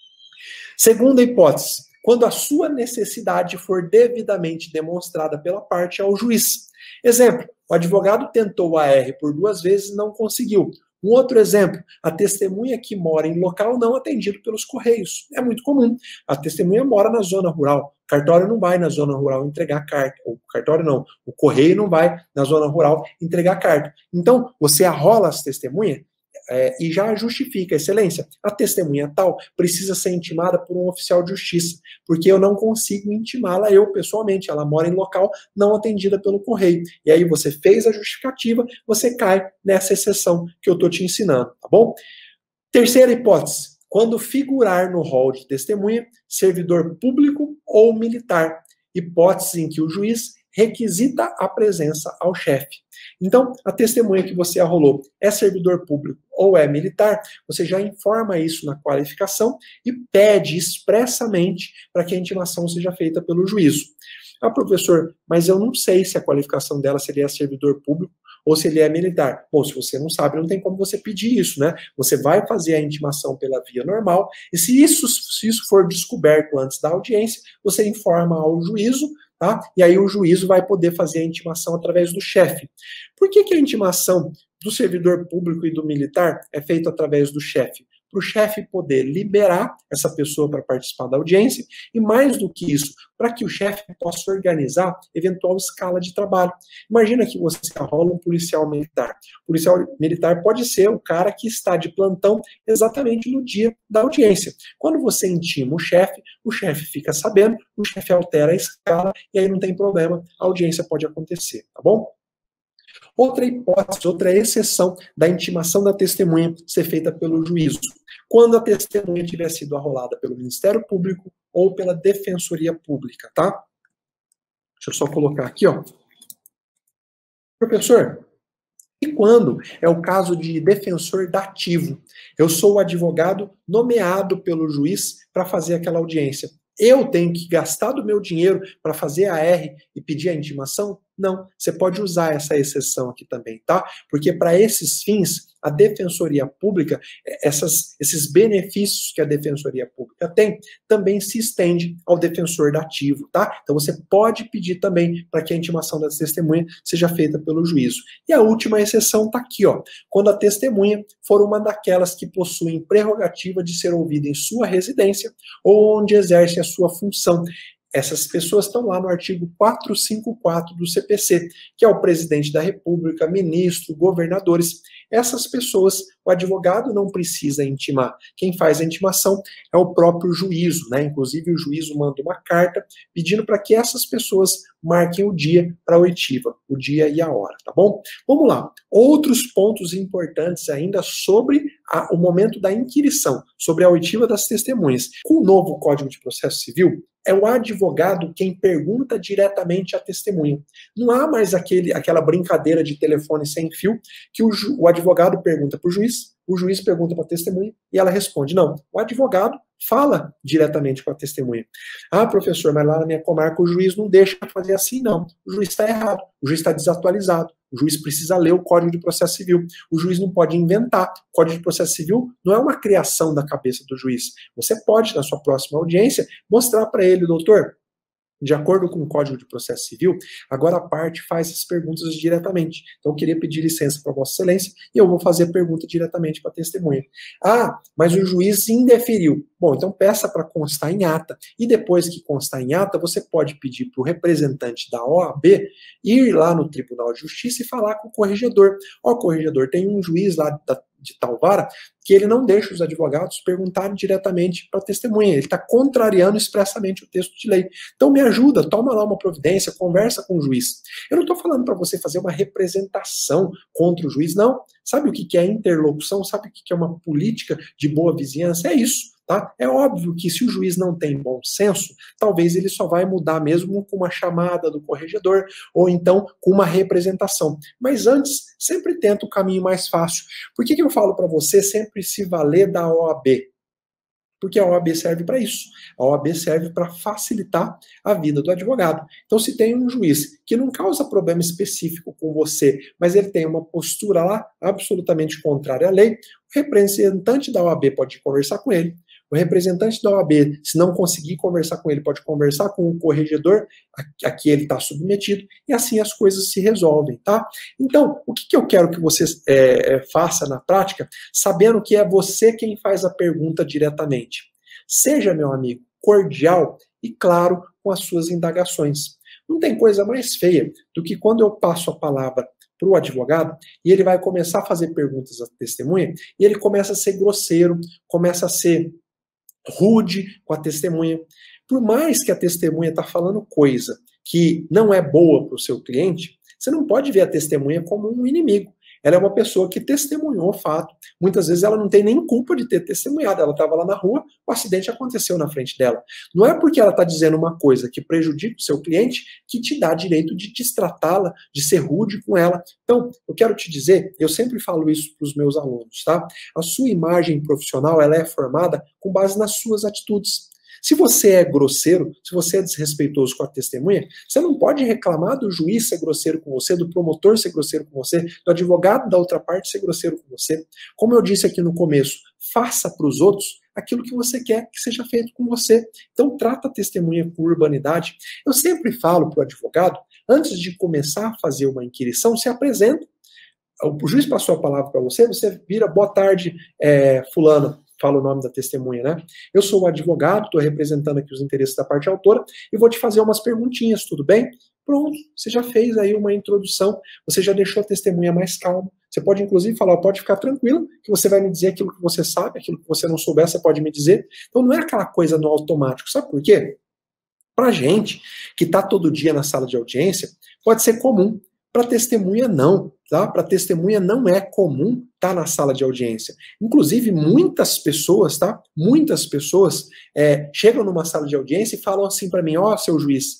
Segunda hipótese, quando a sua necessidade for devidamente demonstrada pela parte ao juiz. Exemplo, o advogado tentou o AR por 2 vezes e não conseguiu. Um outro exemplo, a testemunha que mora em local não atendido pelos correios. É muito comum. A testemunha mora na zona rural. O cartório não vai na zona rural entregar carta. O cartório não. O correio não vai na zona rural entregar carta. Então, você arrola as testemunhas. e já justifica, excelência, a testemunha tal precisa ser intimada por um oficial de justiça, porque eu não consigo intimá-la eu pessoalmente, ela mora em local não atendida pelo correio. E aí você fez a justificativa, você cai nessa exceção que eu estou te ensinando, tá bom? Terceira hipótese, quando figurar no rol de testemunha, servidor público ou militar, hipótese em que o juiz requisita a presença ao chefe. Então, a testemunha que você arrolou é servidor público ou é militar, você já informa isso na qualificação e pede expressamente para que a intimação seja feita pelo juízo. Ah, professor, mas eu não sei se a qualificação dela seria servidor público ou se ele é militar. Bom, se você não sabe, não tem como você pedir isso, né? Você vai fazer a intimação pela via normal, e se isso for descoberto antes da audiência, você informa ao juízo, tá? E aí o juízo vai poder fazer a intimação através do chefe. Por que a intimação do servidor público e do militar é feita através do chefe? Para o chefe poder liberar essa pessoa para participar da audiência, e mais do que isso, para que o chefe possa organizar eventual escala de trabalho. Imagina que você arrola um policial militar. O policial militar pode ser o cara que está de plantão exatamente no dia da audiência. Quando você intima o chefe fica sabendo, o chefe altera a escala, e aí não tem problema, a audiência pode acontecer, tá bom? Outra hipótese, outra exceção da intimação da testemunha ser feita pelo juízo, quando a testemunha tiver sido arrolada pelo Ministério Público ou pela Defensoria Pública, tá? Deixa eu só colocar aqui, ó. Professor, e quando é o caso de defensor dativo? Eu sou o advogado nomeado pelo juiz para fazer aquela audiência. Eu tenho que gastar do meu dinheiro para fazer a R e pedir a intimação? Não, você pode usar essa exceção aqui também, tá? Porque para esses fins, a Defensoria Pública, esses benefícios que a Defensoria Pública tem, também se estende ao defensor dativo, tá? Então você pode pedir também para que a intimação da testemunha seja feita pelo juízo. E a última exceção está aqui, ó. Quando a testemunha for uma daquelas que possuem prerrogativa de ser ouvida em sua residência ou onde exerce a sua função. Essas pessoas estão lá no artigo 454 do CPC, que é o presidente da República, ministro, governadores. Essas pessoas, o advogado não precisa intimar. Quem faz a intimação é o próprio juízo, né? Inclusive o juízo manda uma carta pedindo para que essas pessoas marquem o dia para a oitiva, o dia e a hora, tá bom? Vamos lá. Outros pontos importantes ainda sobre o momento da inquirição, sobre a oitiva das testemunhas. Com o novo Código de Processo Civil, é o advogado quem pergunta diretamente à testemunha. Não há mais aquela brincadeira de telefone sem fio que o advogado pergunta para o juiz pergunta para a testemunha e ela responde. Não, o advogado fala diretamente com a testemunha. Ah, professor, mas lá na minha comarca o juiz não deixa fazer assim, não. O juiz está errado, o juiz está desatualizado. O juiz precisa ler o Código de Processo Civil. O juiz não pode inventar. O Código de Processo Civil não é uma criação da cabeça do juiz. Você pode, na sua próxima audiência, mostrar para ele, doutor, de acordo com o Código de Processo Civil, agora a parte faz as perguntas diretamente. Então, eu queria pedir licença para Vossa Excelência e eu vou fazer a pergunta diretamente para a testemunha. Ah, mas o juiz indeferiu. Bom, então peça para constar em ata. E depois que constar em ata, você pode pedir para o representante da OAB ir lá no Tribunal de Justiça e falar com o corregedor. Ó, corregedor, tem um juiz lá de tal vara que ele não deixa os advogados perguntarem diretamente para a testemunha. Ele está contrariando expressamente o texto de lei. Então me ajuda, toma lá uma providência, conversa com o juiz. Eu não estou falando para você fazer uma representação contra o juiz, não. Sabe o que é interlocução? Sabe o que é uma política de boa vizinhança? É isso. Tá? É óbvio que se o juiz não tem bom senso, talvez ele só vai mudar mesmo com uma chamada do corregedor ou então com uma representação. Mas antes, sempre tenta o caminho mais fácil. Por que eu falo para você sempre se valer da OAB? Porque a OAB serve para isso. A OAB serve para facilitar a vida do advogado. Então, se tem um juiz que não causa problema específico com você, mas ele tem uma postura lá absolutamente contrária à lei, o representante da OAB pode conversar com ele. O representante da OAB, se não conseguir conversar com ele, pode conversar com o corregedor a que ele está submetido, e assim as coisas se resolvem, tá? Então, o que eu quero que você faça na prática, sabendo que é você quem faz a pergunta diretamente. Seja, meu amigo, cordial e claro com as suas indagações. Não tem coisa mais feia do que quando eu passo a palavra para o advogado e ele vai começar a fazer perguntas à testemunha e ele começa a ser grosseiro, começa a ser rude com a testemunha. Por mais que a testemunha está falando coisa que não é boa para o seu cliente, você não pode ver a testemunha como um inimigo. Ela é uma pessoa que testemunhou o fato. Muitas vezes ela não tem nem culpa de ter testemunhado. Ela estava lá na rua, o acidente aconteceu na frente dela. Não é porque ela está dizendo uma coisa que prejudica o seu cliente que te dá direito de destratá-la, de ser rude com ela. Então, eu quero te dizer, eu sempre falo isso para os meus alunos, tá? A sua imagem profissional, ela é formada com base nas suas atitudes. Se você é grosseiro, se você é desrespeitoso com a testemunha, você não pode reclamar do juiz ser grosseiro com você, do promotor ser grosseiro com você, do advogado da outra parte ser grosseiro com você. Como eu disse aqui no começo, faça para os outros aquilo que você quer que seja feito com você. Então, trata a testemunha com urbanidade. Eu sempre falo para o advogado, antes de começar a fazer uma inquirição, se apresenta. O juiz passou a palavra para você, você vira, boa tarde, fulano. Fala o nome da testemunha, né? Eu sou o advogado, estou representando aqui os interesses da parte autora e vou te fazer umas perguntinhas, tudo bem? Pronto, você já fez aí uma introdução, você já deixou a testemunha mais calma. Você pode, inclusive, falar, pode ficar tranquilo, que você vai me dizer aquilo que você sabe, aquilo que você não souber, você pode me dizer. Então não é aquela coisa no automático, sabe por quê? Pra gente, que está todo dia na sala de audiência, pode ser comum. Para testemunha, não. Tá? Para testemunha não é comum estar na sala de audiência. Inclusive, muitas pessoas, tá? Muitas pessoas chegam numa sala de audiência e falam assim para mim, ó, seu juiz,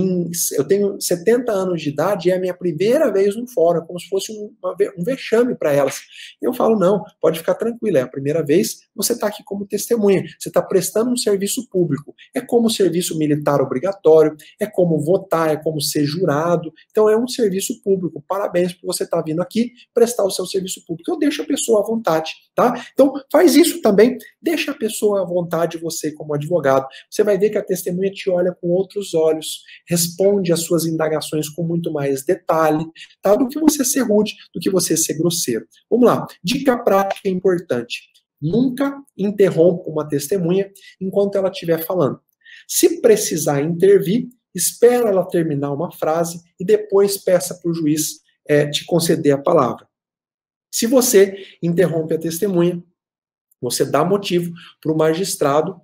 eu tenho 70 anos de idade e é a minha primeira vez no fórum, como se fosse um vexame para elas. Eu falo, não, pode ficar tranquilo, é a primeira vez, você está aqui como testemunha, você está prestando um serviço público. É como serviço militar obrigatório, é como votar, é como ser jurado, então é um serviço público. Parabéns por você estar vindo aqui prestar o seu serviço público. Eu deixo a pessoa à vontade, tá? Então, faz isso também, deixa a pessoa à vontade, você como advogado. Você vai ver que a testemunha te olha com outros olhos, responde às suas indagações com muito mais detalhe, tá? Do que você ser rude, do que você ser grosseiro. Vamos lá, dica prática importante. Nunca interrompa uma testemunha enquanto ela estiver falando. Se precisar intervir, espera ela terminar uma frase e depois peça para o juiz te conceder a palavra. Se você interrompe a testemunha, você dá motivo para o magistrado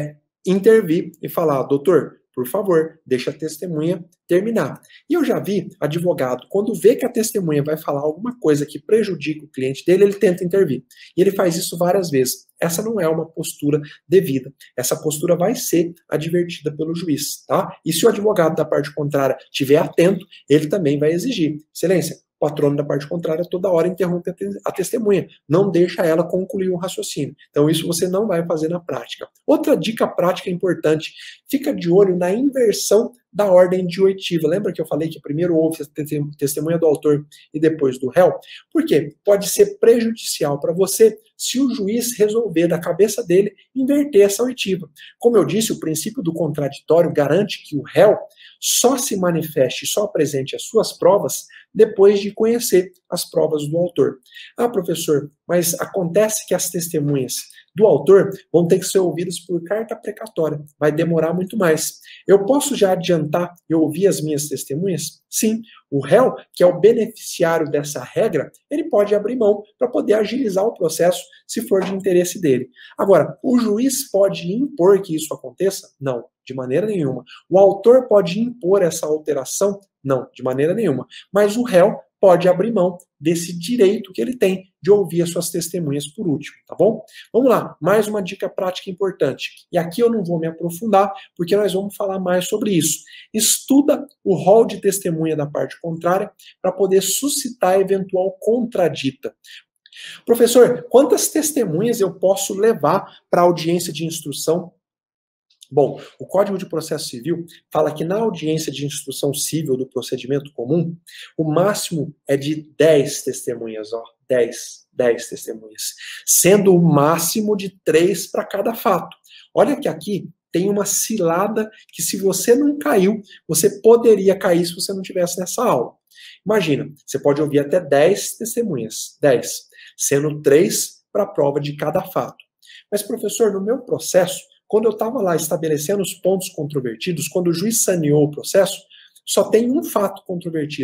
intervir e falar, doutor, por favor, deixa a testemunha terminar. E eu já vi advogado, quando vê que a testemunha vai falar alguma coisa que prejudica o cliente dele, ele tenta intervir. E ele faz isso várias vezes. Essa não é uma postura devida. Essa postura vai ser advertida pelo juiz, tá? E se o advogado da parte contrária estiver atento, ele também vai exigir. Excelência, o patrono da parte contrária toda hora interrompe a testemunha, não deixa ela concluir o raciocínio. Então isso você não vai fazer na prática. Outra dica prática importante, fica de olho na inversão da ordem de oitiva. Lembra que eu falei que primeiro houve a testemunha do autor e depois do réu? Por quê? Pode ser prejudicial para você se o juiz resolver da cabeça dele inverter essa oitiva. Como eu disse, o princípio do contraditório garante que o réu só se manifeste, só apresente as suas provas depois de conhecer as provas do autor. Ah, professor, mas acontece que as testemunhas do autor vão ter que ser ouvidas por carta precatória. Vai demorar muito mais. Eu posso já adiantar e ouvir as minhas testemunhas? Sim. O réu, que é o beneficiário dessa regra, ele pode abrir mão para poder agilizar o processo se for de interesse dele. Agora, o juiz pode impor que isso aconteça? Não, de maneira nenhuma. O autor pode impor essa alteração? Não, de maneira nenhuma. Mas o réu pode abrir mão desse direito que ele tem de ouvir as suas testemunhas por último, tá bom? Vamos lá, mais uma dica prática importante. E aqui eu não vou me aprofundar, porque nós vamos falar mais sobre isso. Estuda o rol de testemunha da parte contrária para poder suscitar eventual contradita. Professor, quantas testemunhas eu posso levar para a audiência de instrução? Bom, o Código de Processo Civil fala que na audiência de instrução civil do procedimento comum, o máximo é de 10 testemunhas, ó, 10 testemunhas, sendo o máximo de 3 para cada fato. Olha que aqui tem uma cilada que se você não caiu, você poderia cair se você não estivesse nessa aula. Imagina, você pode ouvir até 10 testemunhas, 10, sendo 3 para a prova de cada fato. Mas, professor, no meu processo, quando eu estava lá estabelecendo os pontos controvertidos, quando o juiz saneou o processo, só tem um fato controvertido.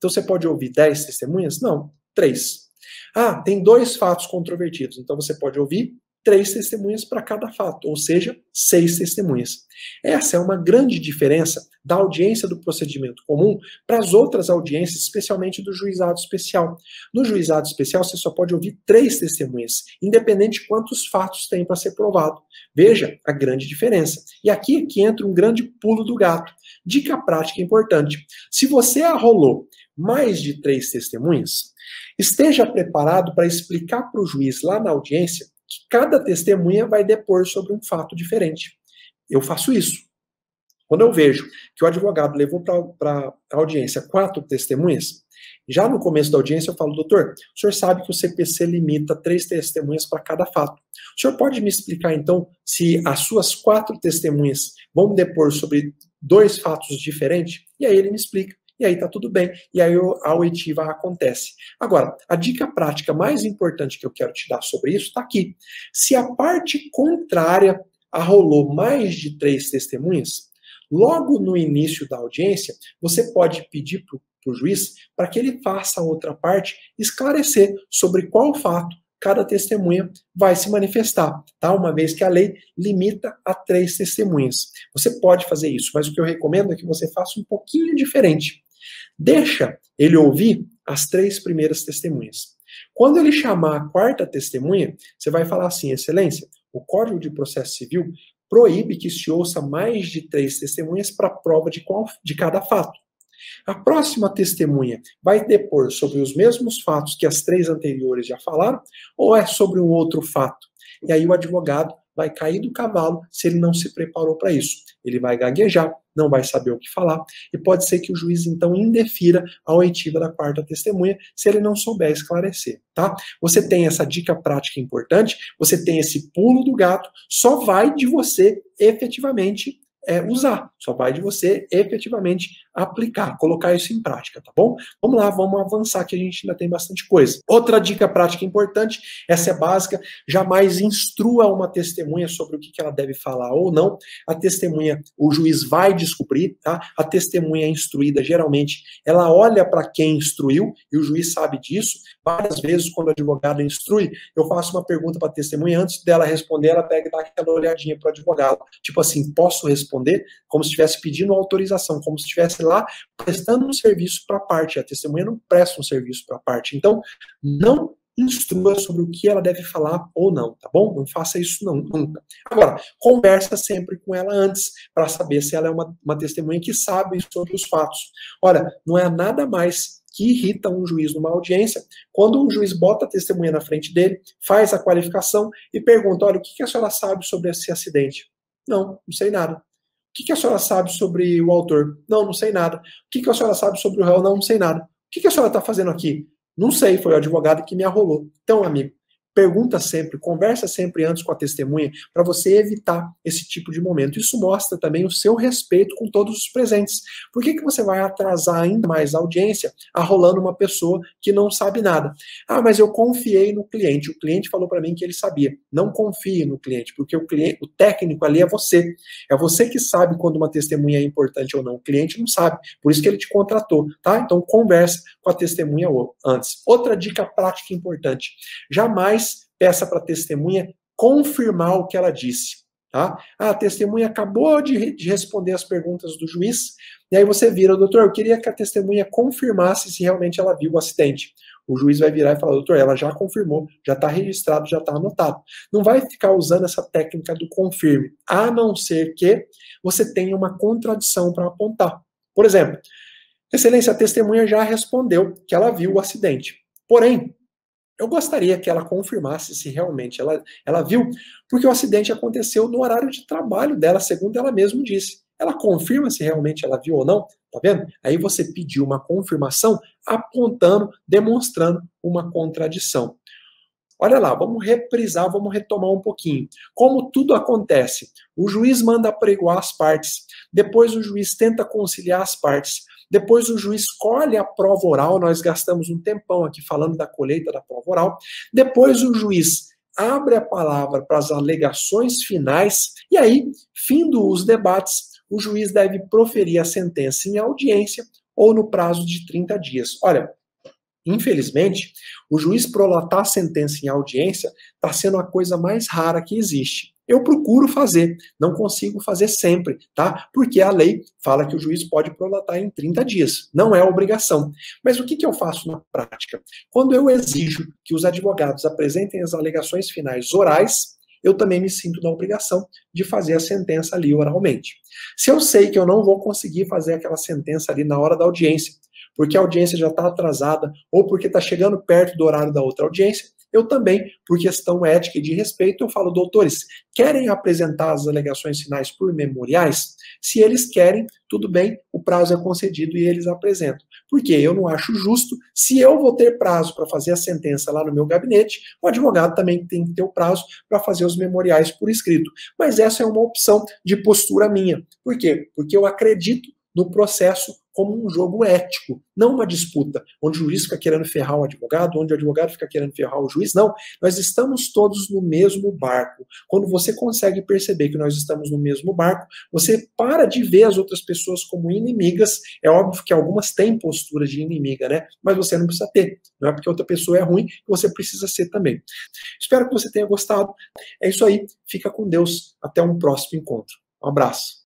Então você pode ouvir 10 testemunhas? Não, 3. Ah, tem 2 fatos controvertidos, então você pode ouvir 3 testemunhas para cada fato, ou seja, 6 testemunhas. Essa é uma grande diferença da audiência do procedimento comum para as outras audiências, especialmente do juizado especial. No juizado especial, você só pode ouvir 3 testemunhas, independente de quantos fatos tem para ser provado. Veja a grande diferença. E aqui é que entra um grande pulo do gato. Dica prática importante. Se você arrolou mais de 3 testemunhas, esteja preparado para explicar para o juiz lá na audiência que cada testemunha vai depor sobre um fato diferente. Eu faço isso. Quando eu vejo que o advogado levou para a audiência 4 testemunhas, já no começo da audiência eu falo, doutor, o senhor sabe que o CPC limita 3 testemunhas para cada fato. O senhor pode me explicar, então, se as suas 4 testemunhas vão depor sobre 2 fatos diferentes? E aí ele me explica. E aí tá tudo bem. E aí a oitiva acontece. Agora, a dica prática mais importante que eu quero te dar sobre isso está aqui. Se a parte contrária arrolou mais de 3 testemunhas, logo no início da audiência, você pode pedir para o juiz para que ele faça a outra parte esclarecer sobre qual fato cada testemunha vai se manifestar, tá? Uma vez que a lei limita a 3 testemunhas. Você pode fazer isso, mas o que eu recomendo é que você faça um pouquinho diferente. Deixa ele ouvir as 3 primeiras testemunhas. Quando ele chamar a 4ª testemunha, você vai falar assim, excelência, o Código de Processo Civil proíbe que se ouça mais de 3 testemunhas para prova de cada fato. A próxima testemunha vai depor sobre os mesmos fatos que as 3 anteriores já falaram, ou é sobre um outro fato? E aí o advogado vai cair do cavalo se ele não se preparou para isso. Ele vai gaguejar, não vai saber o que falar, e pode ser que o juiz, então, indefira a oitiva da 4ª testemunha se ele não souber esclarecer, tá? Você tem essa dica prática importante, você tem esse pulo do gato, só vai de você efetivamente usar, só vai de você efetivamente aplicar, colocar isso em prática, tá bom? Vamos lá, vamos avançar que a gente ainda tem bastante coisa. Outra dica prática importante, essa é básica, jamais instrua uma testemunha sobre o que ela deve falar ou não. A testemunha, o juiz vai descobrir, tá? A testemunha instruída, geralmente, ela olha para quem instruiu, e o juiz sabe disso. Várias vezes, quando o advogado instrui, eu faço uma pergunta para a testemunha, antes dela responder, ela pega e dá aquela olhadinha para o advogado. Tipo assim, posso responder? Como se estivesse pedindo autorização, como se estivesse lá prestando um serviço para a parte. A testemunha não presta um serviço para a parte. Então, não instrua sobre o que ela deve falar ou não, tá bom? Não faça isso não, nunca. Agora, conversa sempre com ela antes, para saber se ela é uma testemunha que sabe sobre os fatos. Olha, não é nada mais que irrita um juiz numa audiência, quando um juiz bota a testemunha na frente dele, faz a qualificação e pergunta, olha, o que a senhora sabe sobre esse acidente? Não sei nada. O que a senhora sabe sobre o autor? Não sei nada. O que a senhora sabe sobre o réu? Não sei nada. O que a senhora está fazendo aqui? Não sei, foi o advogado que me arrolou. Então, amigo, pergunta sempre, conversa sempre antes com a testemunha, para você evitar esse tipo de momento. Isso mostra também o seu respeito com todos os presentes. Por que você vai atrasar ainda mais a audiência arrolando uma pessoa que não sabe nada? Ah, mas eu confiei no cliente. O cliente falou para mim que ele sabia. Não confie no cliente, porque o técnico ali é você. É você que sabe quando uma testemunha é importante ou não. O cliente não sabe. Por isso que ele te contratou, tá? Então, conversa com a testemunha antes. Outra dica prática importante. Jamais peça para a testemunha confirmar o que ela disse. Tá? A testemunha acabou de responder as perguntas do juiz, e aí você vira, doutor, eu queria que a testemunha confirmasse se realmente ela viu o acidente. O juiz vai virar e falar, doutor, ela já confirmou, já está registrado, já está anotado. Não vai ficar usando essa técnica do confirme, a não ser que você tenha uma contradição para apontar. Por exemplo, excelência, a testemunha já respondeu que ela viu o acidente. Porém, eu gostaria que ela confirmasse se realmente ela viu, porque o acidente aconteceu no horário de trabalho dela, segundo ela mesma disse. Ela confirma se realmente ela viu ou não, tá vendo? Aí você pediu uma confirmação apontando, demonstrando uma contradição. Olha lá, vamos reprisar, vamos retomar um pouquinho. Como tudo acontece, o juiz manda apregoar as partes, depois o juiz tenta conciliar as partes, depois o juiz colhe a prova oral, nós gastamos um tempão aqui falando da colheita da prova oral, depois o juiz abre a palavra para as alegações finais, e aí, findo os debates, o juiz deve proferir a sentença em audiência ou no prazo de 30 dias. Olha, infelizmente, o juiz prolatar a sentença em audiência está sendo a coisa mais rara que existe. Eu procuro fazer, não consigo fazer sempre, tá? Porque a lei fala que o juiz pode prolatar em 30 dias, não é obrigação. Mas o que eu faço na prática? Quando eu exijo que os advogados apresentem as alegações finais orais, eu também me sinto na obrigação de fazer a sentença ali oralmente. Se eu sei que eu não vou conseguir fazer aquela sentença ali na hora da audiência, porque a audiência já está atrasada, ou porque está chegando perto do horário da outra audiência, eu também, por questão ética e de respeito, eu falo, doutores, querem apresentar as alegações finais por memoriais? Se eles querem, tudo bem, o prazo é concedido e eles apresentam. Porque eu não acho justo, se eu vou ter prazo para fazer a sentença lá no meu gabinete, o advogado também tem que ter o prazo para fazer os memoriais por escrito. Mas essa é uma opção de postura minha. Por quê? Porque eu acredito no processo como um jogo ético, não uma disputa, onde o juiz fica querendo ferrar o advogado, onde o advogado fica querendo ferrar o juiz, não. Nós estamos todos no mesmo barco. Quando você consegue perceber que nós estamos no mesmo barco, você para de ver as outras pessoas como inimigas. É óbvio que algumas têm posturas de inimiga, né? Mas você não precisa ter. Não é porque outra pessoa é ruim que você precisa ser também. Espero que você tenha gostado. É isso aí. Fica com Deus. Até um próximo encontro. Um abraço.